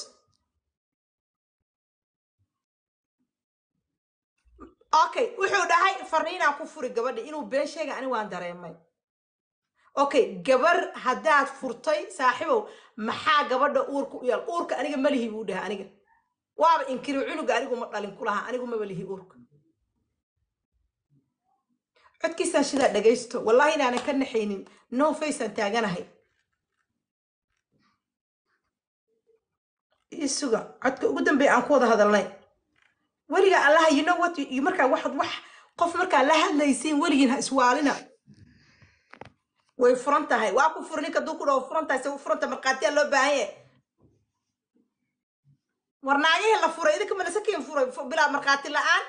okay wuxuu dhahay fariinaan ku furi gabadha inuu been sheega ani waan dareemay okay gabar hadaad furtay saaxiibow maxaa gabadha uurku u yaal uurka aniga malihi buu dhahay aniga waaba inkiri cunuga anigu ma dhalin kulaha anigu ma malihi uurka codkiisa shida dhageysto wallahi inaan ka naxaynin no face aan taaganahay isuga codka ugu dambeey aan ku wada hadalnay waliga allah you know what you marka wax wax qof marka la hadlaysiin waligiin ha iswaalina way furan tahay waa ku furni ka duu ku dhoo furan tahay soo furanta marqaatiya loo baahan yahay warnaagay la furay idinka ma la sakiin furay bila marqaati la'aan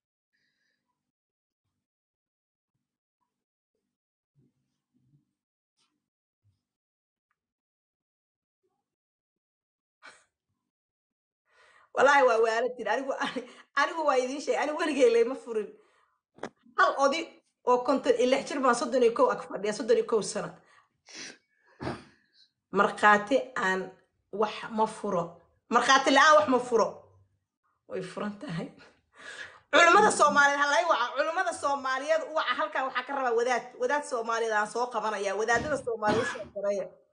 والله ووالدتي أنا أنا هو يدين شيء أنا ولقي لي مفرن هل أودي أو كنت اللي حجر ما صدني كو أكبر يا صدني كو سنة مرقاتي أن وح مفرو مرقاتي لا وح مفرو ويفرنت هاي علماء الصومالي هلا يوع علماء الصومالية وع هلكا وحكرها وذات وذات الصومالي ذا سوق بنا يا وذات الصومالي سوق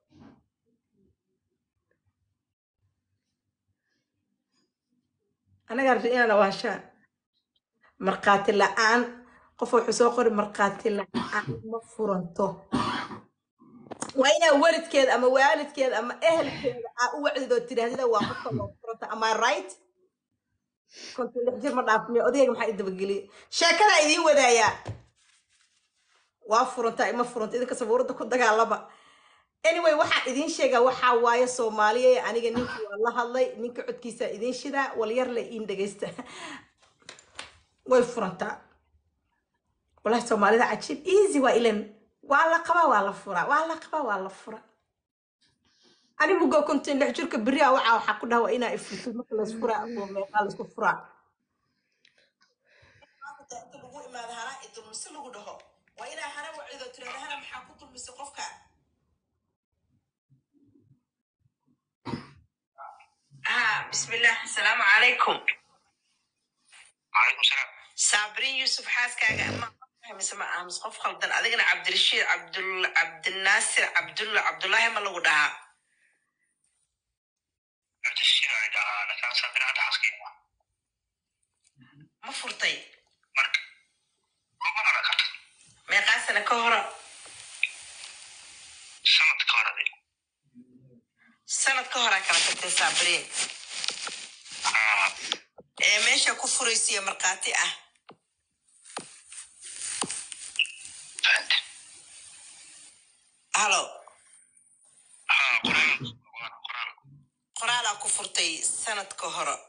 أنا قاعد أنا واشان مرقاتي لأن قفوا حسوقر مرقاتي لأن مفرنته وين ولد كذا أما والد كذا أما أهل كذا وعد ذو ترى هذا واقف مفرنته أما رايت كنت لحجر مرة عفني أوديك محيد بقولي شكرا إذي وذايا وافرنته مفرنته إذا كسبورته كنت قالبا anyway waxa idin sheega waxa waaye Soomaaliya aniga ninkii wala hadlay ninka codkiisa idin shida wal yar la in dhageysta way furanta walahi Soomaalida cajiib easy waa ilan waa la qaba waa la fura waa la qaba waa la fura ani mugo kuntin lix jirka bariya waxa waxa ku dhaw ina ifrito marka la isfura oo meeqa la isku fura inta lagu imaado hara idul mise lagu dhaho waa ina hara wacido tiraahana maxaa ku dulmise qofka ها بسم الله السلام عليكم وعليكم السلام صابرين يوسف حاسك ما مسمع امس قف خلدن ادغنا عبد الرشيد عبد الله عبد الناصر عبد الله عبد الله ما لو دها عبد الشيء ده انا كان صابرين هذا حاسكين ما فرتي مرك ما انا كنت ما قاسنا كهرة سنة كهرة دي سنة كهرة كانت صابرين اه ايه ماشي كفريسية مرقاتي اه فهمت هلو ها قرآن قرآن قرآن كفرتي سنة كهرة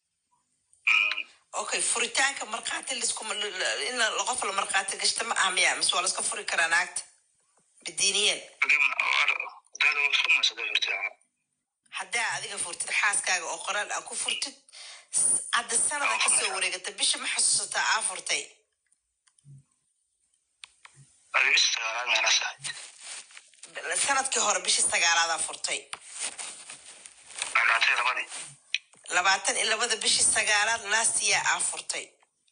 اوكي فريتانك مرقاتي اللي اسكم ان الغفل مرقاتي قشت ما اهمية بس ولا اسكم فري كراناكت بالدينيين ده ده فما سدرت حدا adiga furtid xaaskaaga oo qoraal ah ku furtid hadda sanada ka soo wareegtay bisha ma xasuusta aa furtay أليس أنا أنا سعيد sanadkii hore bishii sagaalaad aa furtay أنا أعطيه لبني labaatan iyo labada bishii sagaalaad last year aa furtay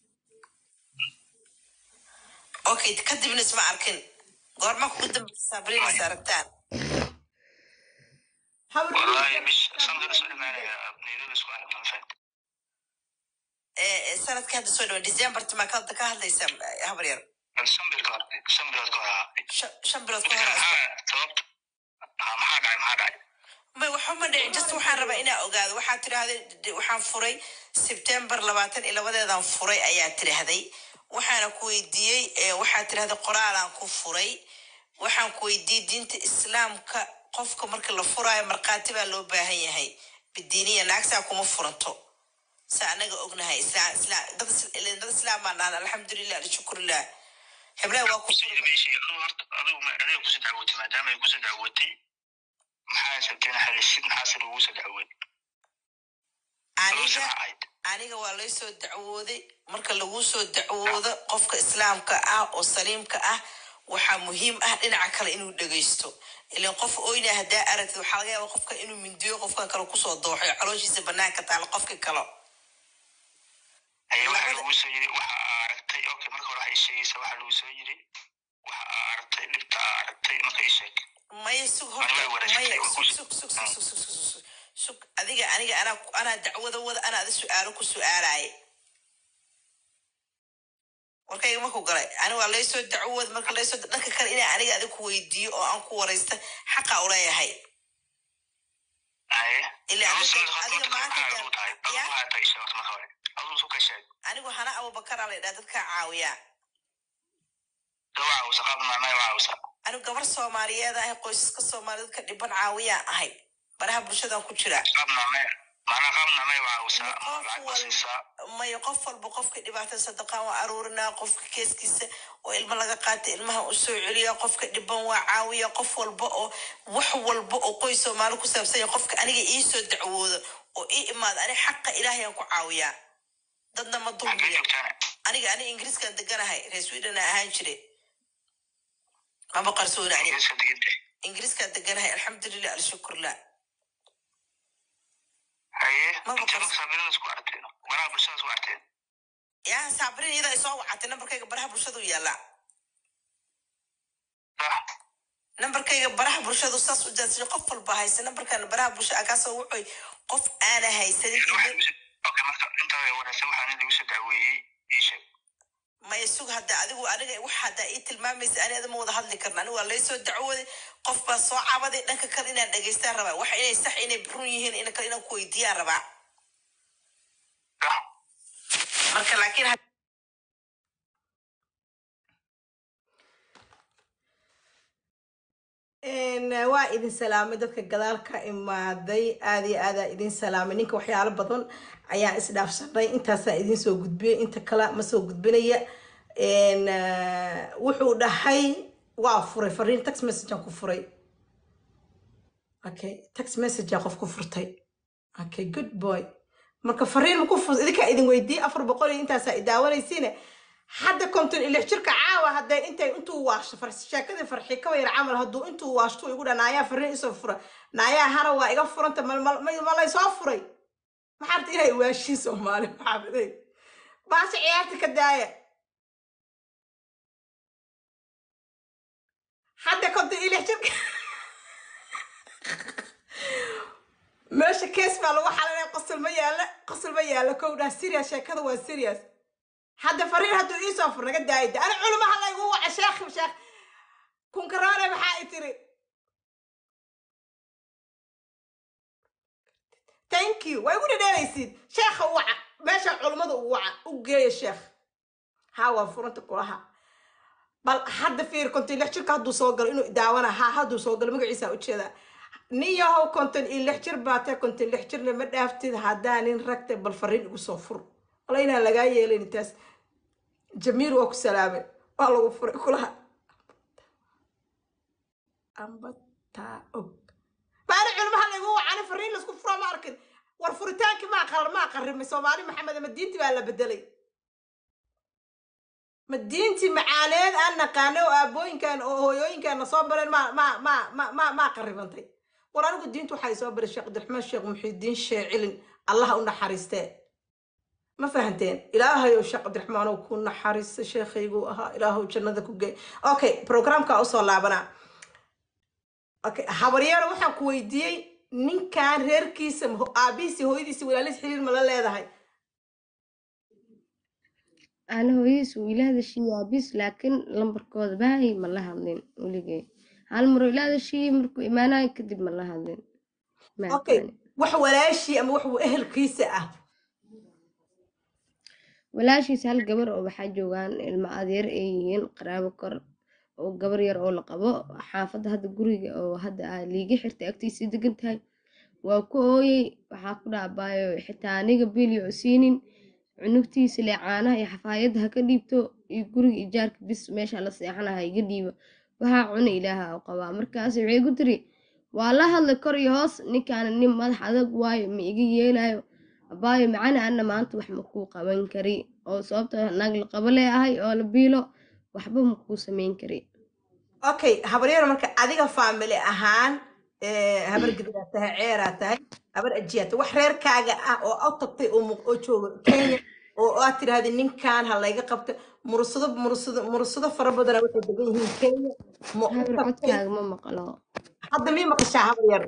okay kadibna isma arkin goorma ku dambaysa Sabrina saartaan والله مش صندوق سؤال معنا بنيرو سؤال ما فهمت ee sanadka hadda soo dhaw December tuma ka ka hadlaysa habaryar السمبل كار السمبل كار shan bilood ka hor ها طب ما حد عاي ما حد عاي ما waxa ma dhicin just waxaan rabaa inaan ogaado waxa tiraahday waxaan furay September labaatan iyo labadeedan furay ayaa tiraahday waxaana ku weydiiyay waxa tiraahday qoraalaan ku furay waxaan ku weydiiyay diinta islaamka qofka marka la furaayo marqaati baa loo baahan yahay bidiiniya naagtaa kuma furanto sa anaga ognahay islaam islaam dad dad islaam baan nahay alxamdulilah alshukrillah heblaha waa ku sii meeshii horta adigu ma adiga ku sadacwatay maadaama ay ku sadacwatay maxaa sabteen xalishid maxaa sir ugu sadacwatay aniga aniga waa lay soo dacwooday marka lagu soo dacwoodo qofka islaamka ah oo saliimka ah waxa muhiim ah dhinaca kale inuu dhageysto ilaa qof ooyna hadaa aragtid waxa laga yaabaa qofka inuu mindiyo qofka kale ku soo dooxay calooshiisa banaanka taal qofka kale ay waxa lagu soo yiri waxa aragtay oo marka hore ay sheegaysa waxa lagu soo yiri waxa aragtay dhibta aragtay marka ay sheeg may sug horta may sug sug sug sug sug sug adiga aniga ana ana dacwada wada ana ada su'aalo ku su'aalay warkayga ma ku galay ani waa lay soo dacwad marka lay soo dhanka kale inay aniga adiga ku weydiiyo oo aan ku wareysta xaqa u leeyahay ay ila adiga maanta ya waxa ay sheegtay marka hore adu soo ka sheeg anigu hana Abu Bakar la yiraahdo dadka caawiya dawaa usaqab maamay waa usa anigu gabar Soomaaliyeed ah qoysaska Soomaaliyeed ka dhiban caawiya ahay baraha bulshada ku jira qabnamay maana qabnamay waa usa lacagsiisa may qof walba qofka dhibaato sadaqaan waa aruurina qofka keeskiisa oo ilmo laga qaatay ilmaha u soo celiya qofka dhiban waa caawiya qof walba oo wax walba oo qoys Soomaali ku saabsan qofka aniga ii soo dacwoodo oo ii imaad ani xaqa Ilaahay aan ku caawiya dadna ma dulmiyo aniga ani Ingiriiska deganahay reer Sweden ahaan jiray ma baqarsoon ani Ingiriiska deganahay alxamdulilah alshukrillah haye ma baqarsoon isku arteen baraha bulshada isku arteen ya sabrin ida soo wacatay nambarkayga baraha bulshada u yaala nambarkayga baraha bulshada saas u jaasay qof walba haysan nambarkan baraha bulshada ka soo wuxuu qof aan haysan okay marka inta ay waraysan waxaan lagu soo daaweeyay isha ma yasuug hada adigu aniga wax hada ii tilmaamaysa aniga ma wada hadli karnaa aniga waa lay soo dacwooday qof baa soo cabaday dhanka kale inaan dhageystaan rabaa waxa inay sax inay run yihiin in kale inaan ku weydiiyaan rabaa marka laakiin een waa idin salaamay dadka gadaalka imaaday aad iyo aad idin salaamay ninka waxyaalo badan ayaa isdhaafsanay intaas idin soo gudbiyay inta kala ma soo gudbinaya een wuxuu dhahay waa furay fariin text message ku furay okay text message qof ku furtay okay good boy marka fariin ku fus idinka idin weydii afar boqol intaas ay daawanaysiin hadda konton ilaa jirka caawa hadda intay intuu waasho farshaakada farxi ka yar camal haduu intuu waashto igu dhanaaya fariin isoo fura naaya hana waa iga furanta mal mal la soo furay maxaad ilaa waashi Soomaali maxaabay baas ciyaarta ka daaya hadda konton ilaa jirka meesha kees baa lagu xalalay qosol ma yaala qosol ma yaala kowda serious sheekada waa serious هذا فريق هذا يسوع فرق دايد أنا علماء هلا يقول عشاخ مشاخ كون كرانة بحاجة تري thank you ويقول ده يصير شيخ وع ماشي علماء ده وع وجاي الشيخ هوا فرنت كلها بل حد فير كنت اللي حشر كهدو صوغل إنه دعوانا ها هدو صوغل مقع عيسى وكذا نية هو كنت اللي حشر باته كنت اللي حشر لما دافتي هدانين ركتب بالفريق وصفر والله إنها لقاية لين تاس جميل وكو سلامة والله وفرق كلها أمبتا أوك بأنا علمها اللي هو عن فرين لسكو فرا ماركن والفرتان كما قرر ما قرر من سومالي محمد مدينتي ولا بدلي مدينتي معانين أنا كانوا أبوين كان أوهيوين كان صابرين ما ما ما ما ما ما قربنتي ورانا قد دينتو حي صابر الشيخ عبد الرحمن الشيخ محي الدين شاعل الله أنه حريستين ما فهمتين إلهي وشيخ عبد الرحمن وكنا حارس شيخي وها إلهي وجنة كوجي أوكي برنامج كأوصل لعبنا أوكي حوارينا وحنا كويدي نين كان غير كيسم أبيسي هو يدي سوي لالس حليل ملا لا هاي أنا هو يسوي له هذا الشيء أبيس لكن لمبر كود باهي ملا هذين ولقي هالمرة له هذا الشيء مركو إيمانا يكذب ملا هذين أوكي وحولا شيء أم وحو أهل كيسة walaashiis hal gabar oo waxa joogan ilma adeer ay yihiin qaraabo kor oo gabar yar oo la qabo xaafadda hadda guriga oo hadda aa liiga xirtay agtiisii degan tahay waa ku ooyey waxaa ku dhaabaayo xitaa aniga bilio siinin cunugtiisa le caanaha iyo xafaayadda ha ka dhiibto iyo guriga ijaarka bis meesha la seexanaha iga dhiibo waxaa cuna ilaaha u qabaa markaas waxay ku tiri waa la hadlay kor iyo hoos ninkaana nin madax adag waayo ma iga yeelayo abaayo macana anna maanta wax ma kuu qaban kari oo sababta naag la qabo lee ahay oo la biilo waxba ma kuu samayn kari okay habaryar marka adiga family ahaan ee habar gabadha tahay ceeraa tahay habar ajiyaata wax reerkaaga ah oo aad tagtay oo oo jooga Kenya oo aad tiraahday ninkan ha layga qabto mursado mursado mursado fara badan waxay degan yihiin Kenya ma u habar tagtay codkaaga ma maqlo hadda mii maqashaa habaryar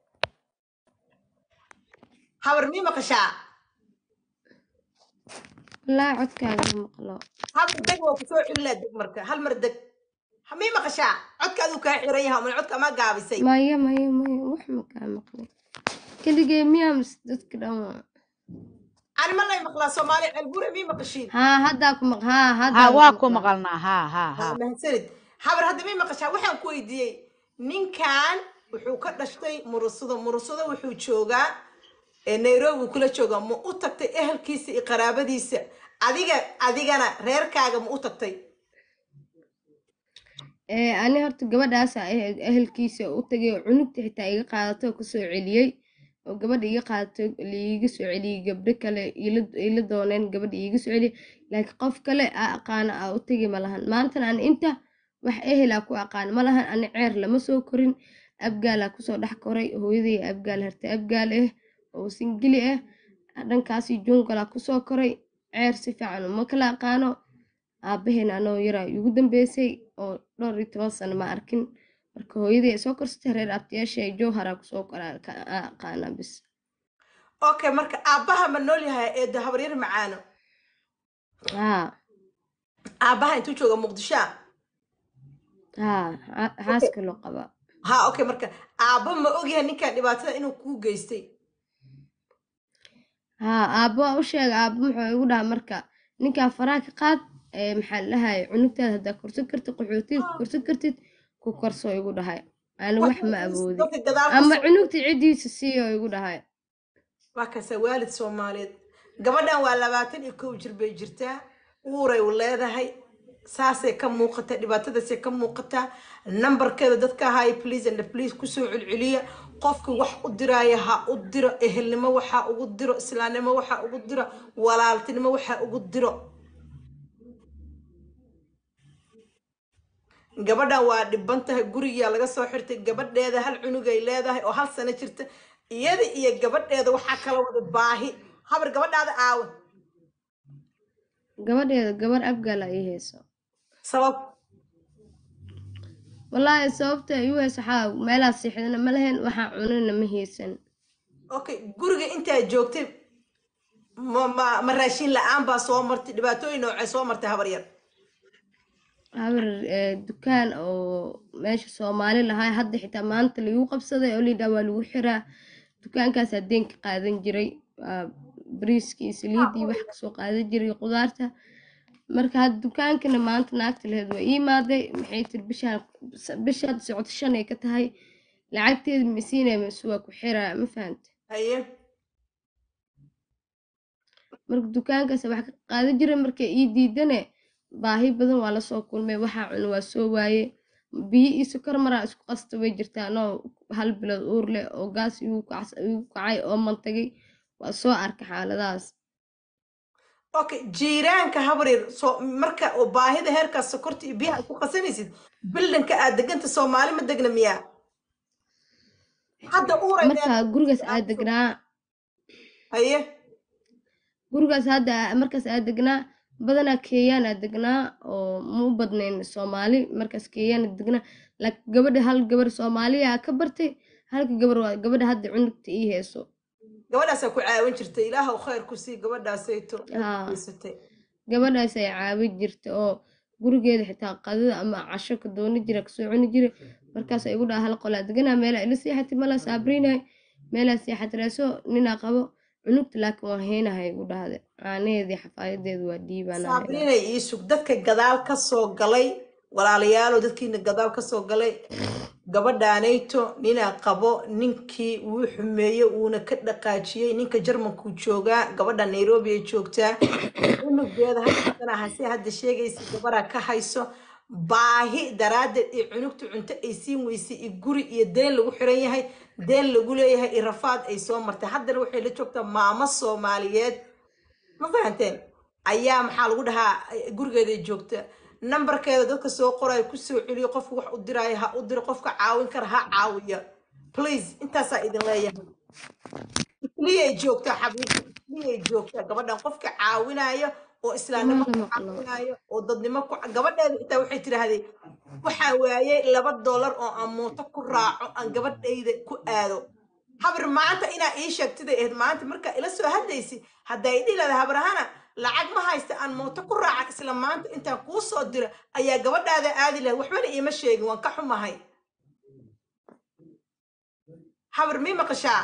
habar mii maqashaa wallaahi codkaaga ma maqlo habar deg waa ku soo celilaa deg marka hal mar deg mii maqashaa codkaadu kaa xiran yahay ama codka ama gaabisay maya maya maya wax ma kaa maqlay keligee miyaa mise dadka dhan waa ani ma lay maqlaa Soomaali cilbure mii maqashiin haa haddaa ku maq haa ها haddaa ku واكو maqlaa مقلنا ها ها ها ها mahadsanid habar hadda mii maqashaa waxaan ku weydiiyey ninkan wuxuu ka dhashtay murusada murusada wuxuu joogaa ee Nairobi kula joogaa ma u tagtay ehelkiisa iyo qaraabadiisa adiga adigana reerkaaga ma u tagtay ee ani horta gabadhaas ehelkiisa u tagay oo cunugta xitaa iga qaadato oo kusoo celiyey oo gabadha iga qaadato liiga soo celiyey gabdho kale ila ila dooneen gabadha iga soo celiyey laakiin qof kale aa aqaana aa u tagay ma lahan maantana aan inta wax ehelaa ku aqaan ma lahan ani ceer lama soo korin abgaalaa kusoo dhex koray hooyaday abgaal harta abgaal ah oo singili ah dhankaasi jungalaa kusoo koray ceer si fiican uma kala aqaano aabaheen anoo yaraa igu dambeysay oo dhowr iyo toban sano ma arkin marka hooyaday soo korsatay reer abtiyaasha jowhara kusoo koraa aqaana bis okay marka aabaha ma nool yahay ee habaryar macaano haa aabaha intuu jooga Muqdisho haa xaaska loo qabaa ha okay marka aaba ma ogyahay ninkan dhibaatada inuu ku geystay haa aabbo u sheeg aabbo muxuu igu dhaha marka ninkaa faraha ka qaad ee maxaa lahaay cunugtaada haddaa korsan kartid qaxootiga ku korsan kartid ku korsoo igu dhahay aan wax ma awoodin ama cunugta cidiisa siiyo igu dhahay waa kasa waalid Soomaaliyeed gabadhan waa labaatan iyo kow jir bay jirtaa uuray u leedahay saasay ka muuqata dhibaatadaasay ka muuqata numberkeeda dadka ahay please and please ku soo celceliya qofka wax u diraya ha u diro ehelnimo waxa ugu diro islaamnimo waxa ugu diro walaaltinimo waxa ugu diro gabadhan waa dhiban tahay guriga laga soo xirtay gabadheeda hal cunug ay leedahay oo hal sano jirta iyada iyo gabadheeda waxa kala wada baahi habar gabadhaada aaw gabadheeda gabar abgaal ay heeso sabab wallaahi sababta ay u heeso xaa meelaha siixdana ma lahayn waxa cunana ma heesan okay guriga inta joogtay ma ma raashin la'aan baa soo martay dhibaatooyin noocay soo martay habar yar habar dukaan oo meesha Soomaali lahaa hadda xitaa maanta lagu qabsaday oo liidha waa lagu xiraa dukaankaas adeenka qaadan jiray briiskii saliidii wax ka soo qaadan jiray qudaarta marka had dukaankana maanta naagta lahayd waa imaaday maxay tir bishaan bishaad socod shan ay ka tahay lacagteed misiinay masuwa ku xiraa ma fahantay haye marka dukaankaas wax ka qaadan jiray markay ii diidane baahi badan waa la soo kulmay waxa cun waa soo waaye biyo iyo sokor maraa isku qasta way jirtaa anoo hal bilood uur leh oo gaas igu kacay oo mantagay waa soo arkay xaaladaas okay jiiraanka habaryar soo marka oo baahida heerkaas sokorta iyo biyaha ku qasanaysid bildanka aad deganta Soomaali ma degna miyaa hadda uuray marka gurigaas aad degnaa haye gurigaas hadda markaas aad degnaa badanaa Kenyaan aad degnaa oo mu badnayn Soomaali markaas Kenyaan aad degnaa laakiin gabadha hal gabar Soomaaliya ka bartay halka gabar waa gabadha hadda cunugta ii heeso gabadhaas ku caawin jirtay ilaahu khayr ku sii gabadhaasayto haysatay gabadhaas ay caawin jirtay oo gurigeeda xitaa qadada ama casho ka dooni jira ka soo cuni jiray markaas ay ugu dhaha hal qol aad deganaa meel ay la seexatay mala saabrinay meel ay seexat raaso nina qabo cunugta laakiin waa heenahay ugu dhahday aaneedii xafaayadeedu waa dhiibanahay saabrinay ii sug dadka gadaal ka soo galay walaalayaal dadkiina gadaal ka soo galay gabadhaanayto ninaa qabo ninkii wuu xumeeyey uuna ka dhaqaajiyey ninka Jarmanku joogaa gabadha Nairobi ay joogtaa unugeeda hadda hase hadda sheegaysa gabadha ka hayso baahi daraaddeed iyo cunugta cunto ay siin weysay iyo guri iyo deen lagu xiran yahay deen lagu leeyahay iyo rafaad ay soo martay haddana waxay la joogtaa maamo Soomaaliyeed ma fahanteen ayaa maxaa lagu dhahaa gurigeeda joogta numberkeeda dadka soo qoray ku soo celiyo qofku wax u diraayo ha u diro qofka caawin kara ha caawiyo please intaas ay idin leeyahay liyay joogta xabiibti liyay joogta gabadhan qofka caawinayo oo islaamnimo ku caawinayo oo dadnimo ku gabadheeda inta waxay tiraahdeen waxa waaye laba dollar oo aan mooto ku raaco aan gabadhayda ku aado habar maanta ina ii sheegtay ee maanta marka ila soo hadlaysi haday dhilada habarahana lacag ma haysta aan mooto ku raaca isla maanta inta ku soo dira ayaa gabadhaada aadi lahayd waxbana iima sheegin waan ka xumahay habar mi maqashaa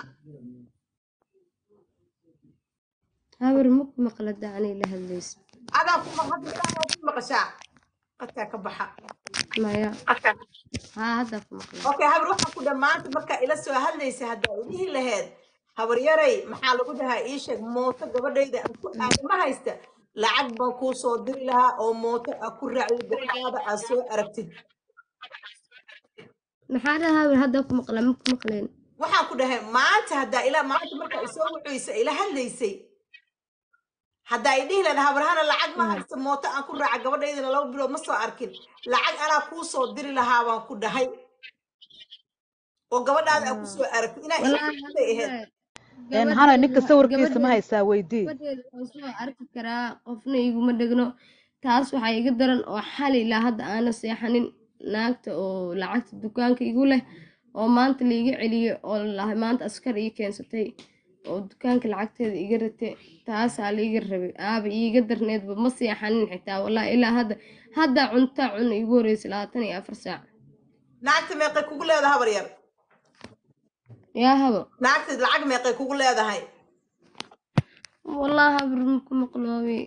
habar muk maqlada ani la hadlays adaa ku maqashaa qadka ka baxa maya ha hada ku maqlada okay habar waxa ku dhamaanta marka ila soo hadlaysi hadaa idii lahayd habar yaray maxaa lagu dhahaa ii sheeg mooto gabadhayda aan ku aado ma haysta lacag baan kuu soo diri lahaa oo mooto aan ku raacay gabadhaada aad soo aragtid maxaa dhahaa habar hada ku maqla ma ku maqleen waxaan ku dhahay maanta hadaa ila maanta marka ay soo wuxuysay ila hadlaysay hadaa ay dhihi lahayd habarhana lacag ma haysta mooto aan ku raaca gabadhaydana laba bilood ma soo arkin lacag anaa kuu soo diri lahaa baan ku dhahay oo gabadhaada aad ku soo aragtid inaa isay ahayd een hana ninka sawirkiisa ma haysaa weydii gabadheeda oo soo arki karaa qofna iguma dhigno taas waxa iga daran oo xali ilaa hadda aana seexanin naagta oo lacagta dukaanka igu leh oo maanta la iga celiyo oo la maanta askar ii keensatay oo dukaanka lacagteeda iga ratay taasaa la iga rabay aaba iiga darneedba ma seexanin xitaa wallahi ilaa hadda hadda cunta cun igu horeysay labaatan iyo afar saac naagta meeqay kugu leedahay habar yar yaa habo naagta lacag meeqay kugu leedahay wallahi habar ma ku maqloobi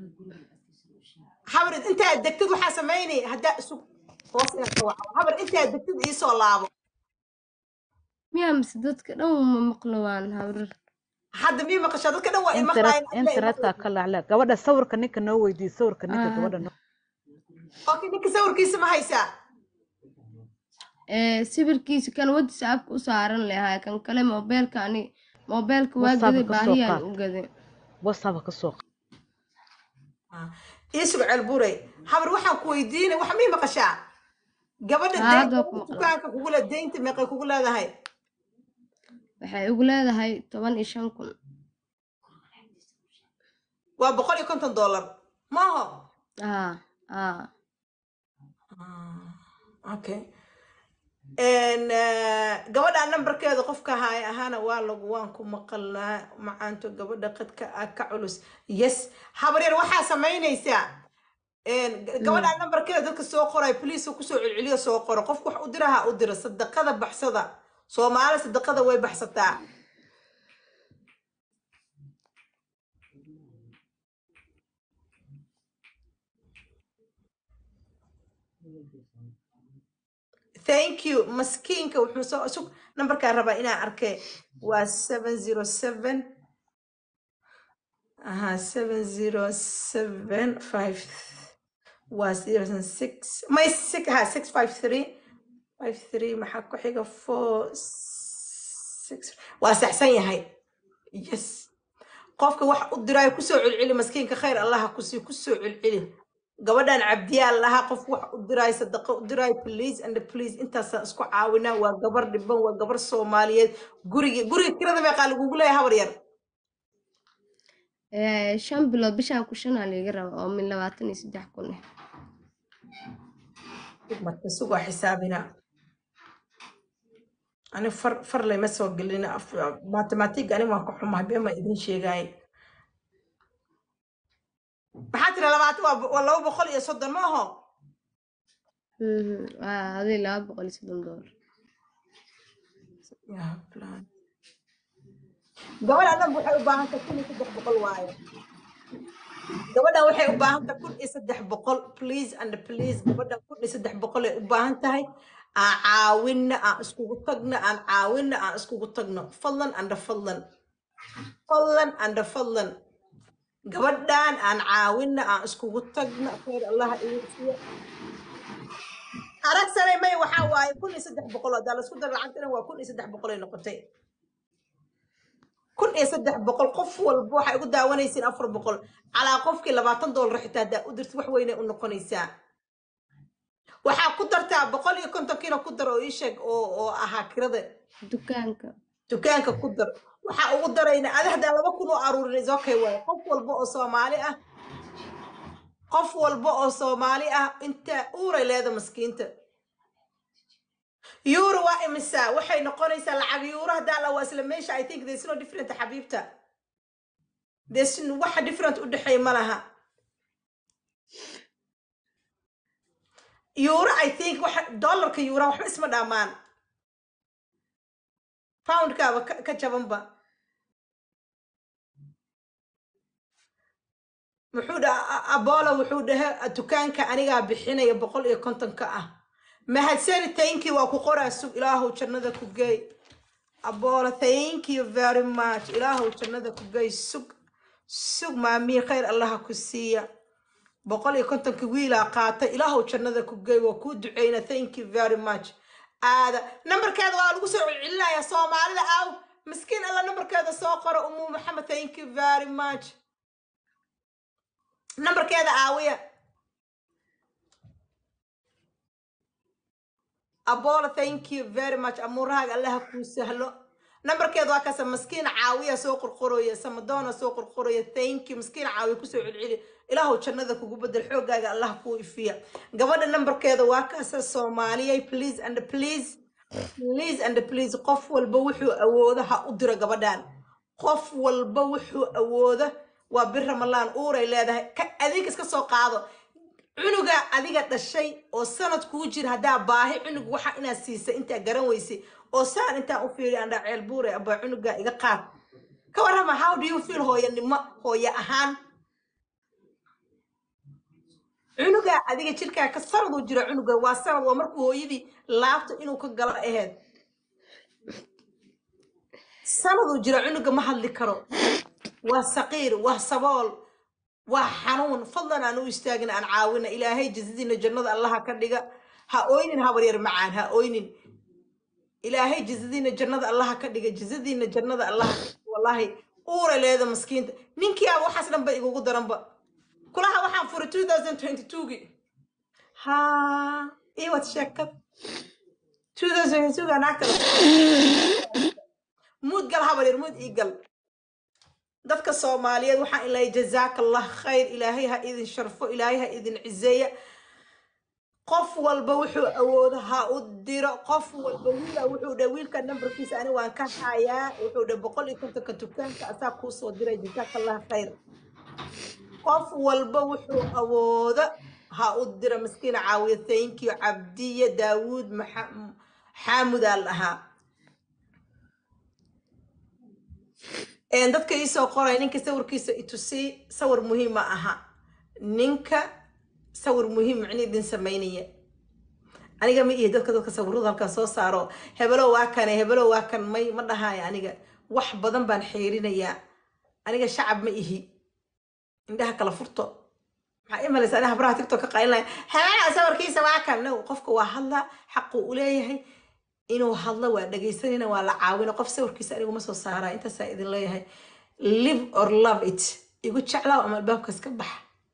habar intaa degtid waxaa samaynay hadaa isu hoos ina ka waco habar intaa degtid ii soo laabo miyaa mise dadka dhan ma maqlowaan habar hadda mii maqashaa dadka dhan waa ima internet internetka ka lacla gabadha sawirka ninka noo weydii sawirka ninka gabadha noo okay ninka sawirkiisa ma haysaa ee sawirkiisa kan WhatsApp u saaran leeyahay kan kale mobilka ani mobilka waa gaday baahiyaan u gaday WhatsApp ka soo isu calburay habar waxaan ku weydiinay wax mii maqashaa gabadha deynta dukaanka kugu la deynta meeqay kugu leedahay waxay ugu leedahay toban iyo shan kun waa boqol iyo konton dollar maaho ah ah okay en gabadha numberkeeda qofka haay ahaana waa lagu waan ku maqalnaa macaanto gabadha qadka ka culus yes habar yar waxaa samaynaysaa en gabadha numberkeeda dadka soo qoray police ku soo celceliyo soo qoro qofku wax u diraha u dira sadaqada baxsada Soomaali sadaqada way baxsataa thank you maskiinka wuxuu soo sug numberka raba inaan arkay waa seven zero seven aha seven zero seven five waa zero six my six ha six five three five three maxaa ku xiga four six waa saxsan yahay yes qofka wax u diray ku soo celceli maskiinka khayr allah ku sii ku soo celceli gabadhan cabdiyaal laha qof wax u diray sadaqo u diray please and please intaas isku caawina waa gabar dhiban waa gabar Soomaaliyeed guriga guriga kirada meeqa lagu leeyahay habar yar ee shan bilood bishaan ku shan laga rabo oo min labaatan iyo saddex kun marka sugo xisaabina أنا فر فر لي مسوق لنا ماتماتيك أنا ما كحوم ما بيما إذن شيء جاي حتى لو ما توا والله بخل يصدر ما هو امم هذه لا بقول يصدر دور يا بلان قبل أنا بحب بان تكوني تدق بقول وايد gabadhan waxay u baahan tahay kun iyo saddex boqol please and please gabadhan kun iyo saddex boqol ay u baahan tahay aan caawinna aan iskugu tagno aan caawinna aan iskugu tagno fadlan anda fadlan fadlan anda fadlan gabadhan aan caawinna aan iskugu tagno khayr allah idin siiyo arag sare may waxaa waaye kun iyo saddex boqol hadaa la isku daro lacagtana waa kun iyo saddex boqol ay noqotay kun iyo saddex boqol qof walba waxay ugu daawanaysiin afar boqol calaa qofkii labaatan doolar xitaa hadaa u dirta wax weynay u noqonaysaa waxaa ku dartaa boqol iyo konton kiilo ku dar oo ii sheeg oo oo ahaa kirada dukaanka dukaanka ku dar waxaa ugu darayna ada hadaa laba kun oo aruurinaysa okay waaye qof walba oo soomaali ah qof walba oo soomaali ah inta uuray leeda maskiinta يورو وإمسا وحي نقول إنسان لعب يورو هذا لو أسلم ماشي I think there's no different حبيبته there's no واحد different ودحي ملها يورو I think واحد دولار كيورو واحد اسمه دامان باوند كا كجبنبا وحود أبالا وحودها دكان كأنيقا بحنا يبقول إيه كنتن كأه ما هتسألي thank you وأكو قرأ السوق إلهو جنة كوجي أبولا thank you very much إلهو جنة كوجي سوق سوق ما مي خير الله كسية بقول لي كنت كويلا قاطع إلهو جنة كوجي وكود عينا thank you very much هذا نمبر كذا وأقول سوق إلا يا صومالي أو مسكين الله نمبر كذا سوقر أمو محمد thank you very much نمبر كذا آوية أبولا thank you very much أمورها الله كوسهلو نمبر كذا كاسة مسكين عاوية سوق القروية سمدونا سوق القروية thank you مسكين عاوية كوسو العلي إلهو جنة كوجو بدل حوق جا الله كوي فيها قبل النمبر كذا وكاسة صومالية please and please please and please قف والبوحو أوده هقدر قبلان قف والبوحو أوده وبر ملان أورا إلى هذا كأذيك إسكت سوق هذا cunuga adiga dhashay oo sanad ku jir hadaa baahi cunug waxa ina siisa inta garan weysi oo saan inta u fiiri anda ceel buure aba cunuga iga qaad ka warama how do you feel hooyanimo hooya ahaan cunuga adiga jirka ka sanad u jira cunuga waa sanad waa markuu hooyadii laabto inuu ka galo aheed sanad u jira cunuga ma hadli karo waa saqiir waa sabool وحنون فضلا أنو يستاجنا أن عاونا إلى هاي جزدين جنة الله كدقة هاوين هابرير معان هاوين إلى هاي جزدين جنة الله كدقة جزدين جنة الله والله أورا لهذا مسكين نينكي أبو حسن بقى يقول درنبا كلها واحد for twenty twenty-two ها إيوة تشكل twenty twenty-two أنا أكتر مود قال هابرير مود إيقل dadka Soomaaliyeed waxaan ilaahay jazakallah khayr ilaahay ha idin sharfo ilaahay ha idin cizeeyo qof walba wuxuu awoodo ha u diro qof walba wiila wuxuu dha wiilka numberkiisa ani waan ka hayaa wuxuu dha boqol iyo konton ka dukaanka asaa ku soo diray jazakallah khayr qof walba wuxuu awoodo ha u diro miskiin caawiyo thank you Cabdiye Daawud Xaamud allaha dadka ii soo qoray ninka sawirkiisa itusi sawir muhiim aha ninka sawir muhiim macni idin sameynaya aniga ma ii dadka dadka sawirada halka soo saaro hebelo waa kan hebelo waa kan may ma dhahay aniga wax badan baan xeerinaya aniga shacab ma ihi indaha kala furto waxa imalaysa anaha baraha TikTok ka qaylay hebelo sawirkiisa waa kan qofka waa hadla xaq u leeyahay inuu hadlo waa dhageysanina waa la caawino qof sawirkiisa anigu ma soo saaraa inta saa idin leeyahay live or love it igu jeclaa ama albaabka iska bax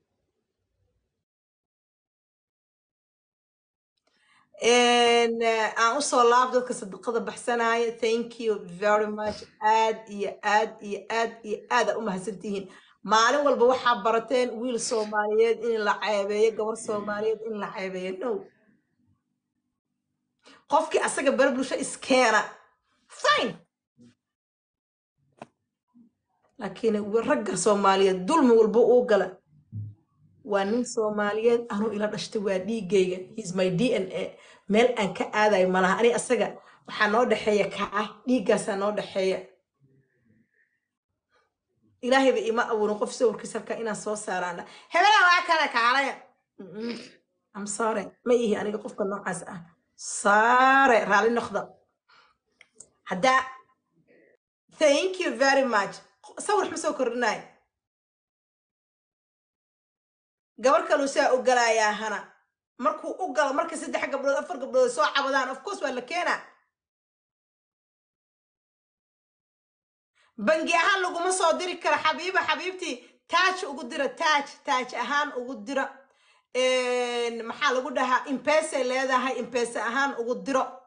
and aan u soo laab dadka sadaqada baxsanaya thank you very much aad iyo aad iyo aad iyo aad u mahadsantihiin maalin walba waxa barateen wiil Soomaaliyeed in la ceebeeyo gabar Soomaaliyeed in la ceebeeyo no qofkii asaga barbulsho iskeena fine laakiin ragga Soomaaliyeed dulmi walba uu gala waa nin Soomaaliyeed anu ila dhashtay waa dhiigayga he's my D N A meel aan ka aaday malaha ani asaga waxa noo dhaxeeya ka ah dhiigaas noo dhaxeeya إلهي بإيمان أو نقف سور كسرك إنا صو سارانا هلا واكلا كعليا I'm sorry ما إيه أنا قف كنا عسى صار رالي نخضر هدا thank you very much صور حمسو كرناي قبل كانوا ساء وقلا يا هنا مركو وقلا مركو سد حق قبل أفر قبل سوى عبدان of course ولا كينا بنجي أهان لو قم صادري كرا حبيبة حبيبتي تاج وقدرة تاج تاج أهان وقدرة إن محل وقدها إمباسة لهذا هاي إمباسة أهان وقدرة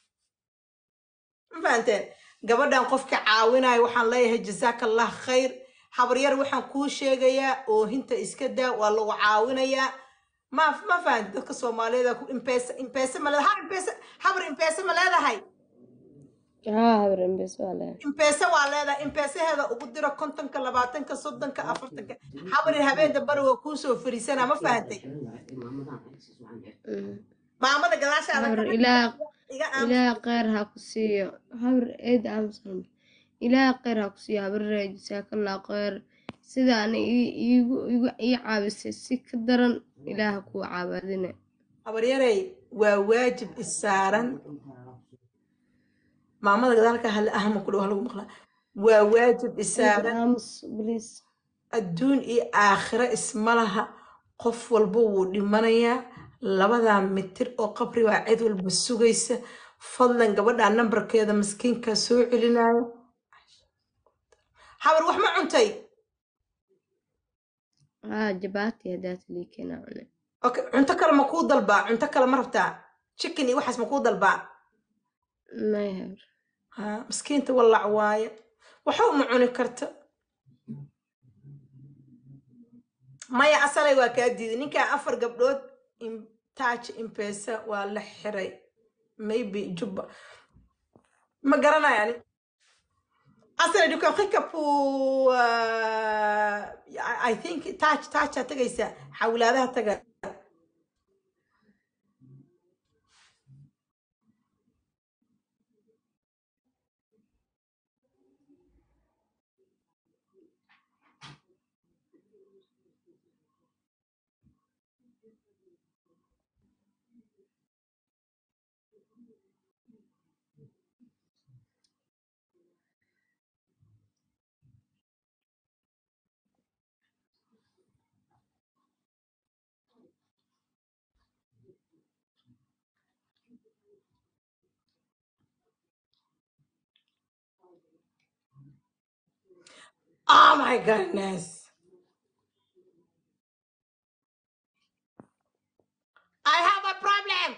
فهمتين قبل ده نقفك عاونا وحن ليه جزاك الله خير حبرير وحن كل شيء جيا وهنت إسكده والله عاونا يا ما ما فهمت ذاك الصومالي ذاك إمباسة إمباسة ما لها إمباسة حبر إمباسة ما لها هاي ها هبرن بس ولا إمباسة ولا ذا إمباسة هذا وقدرة كنتن كلباتن كصدن كأفرتن حبر الهبين دبروا وكوسو فريسنا ما فهمتي ما ما قلاش على هبر إلى إلى غيرها كسية هبر إيد أمسهم إلى غيرها كسية هبر جزاك الله خير سيدا أنا يجو يجو أي عابس سكدرن إله كو عابدنا حبريري وواجب السارن ما ما ذلك هل أهم كله هل مخلا وواجب إيد السارن أمس بليس الدون إيه آخرة اسم لها قف والبو لمنيا لبدا متر أو قبري واعد والبسوغيس فضلا قبل عن نمبر كذا مسكين كسوع لنا حاول روح ما عنتي ها جباتي هدات لي كنا عنا اوكي عنت كلا مكود الباع عنت كلا مرفتا تشكني وحس مكود الباع ما يهبر ها مسكين والله عواية وحو معوني كرت ما يا أصلي وكادي نيكا أفر قبلود إم تاج إم بيسا ولا حري maybe جبا ما قرنا يعني أصلا دوكا خيكا بو I think تاج تاج تجيسا حول هذا تجا oh my goodness I have a problem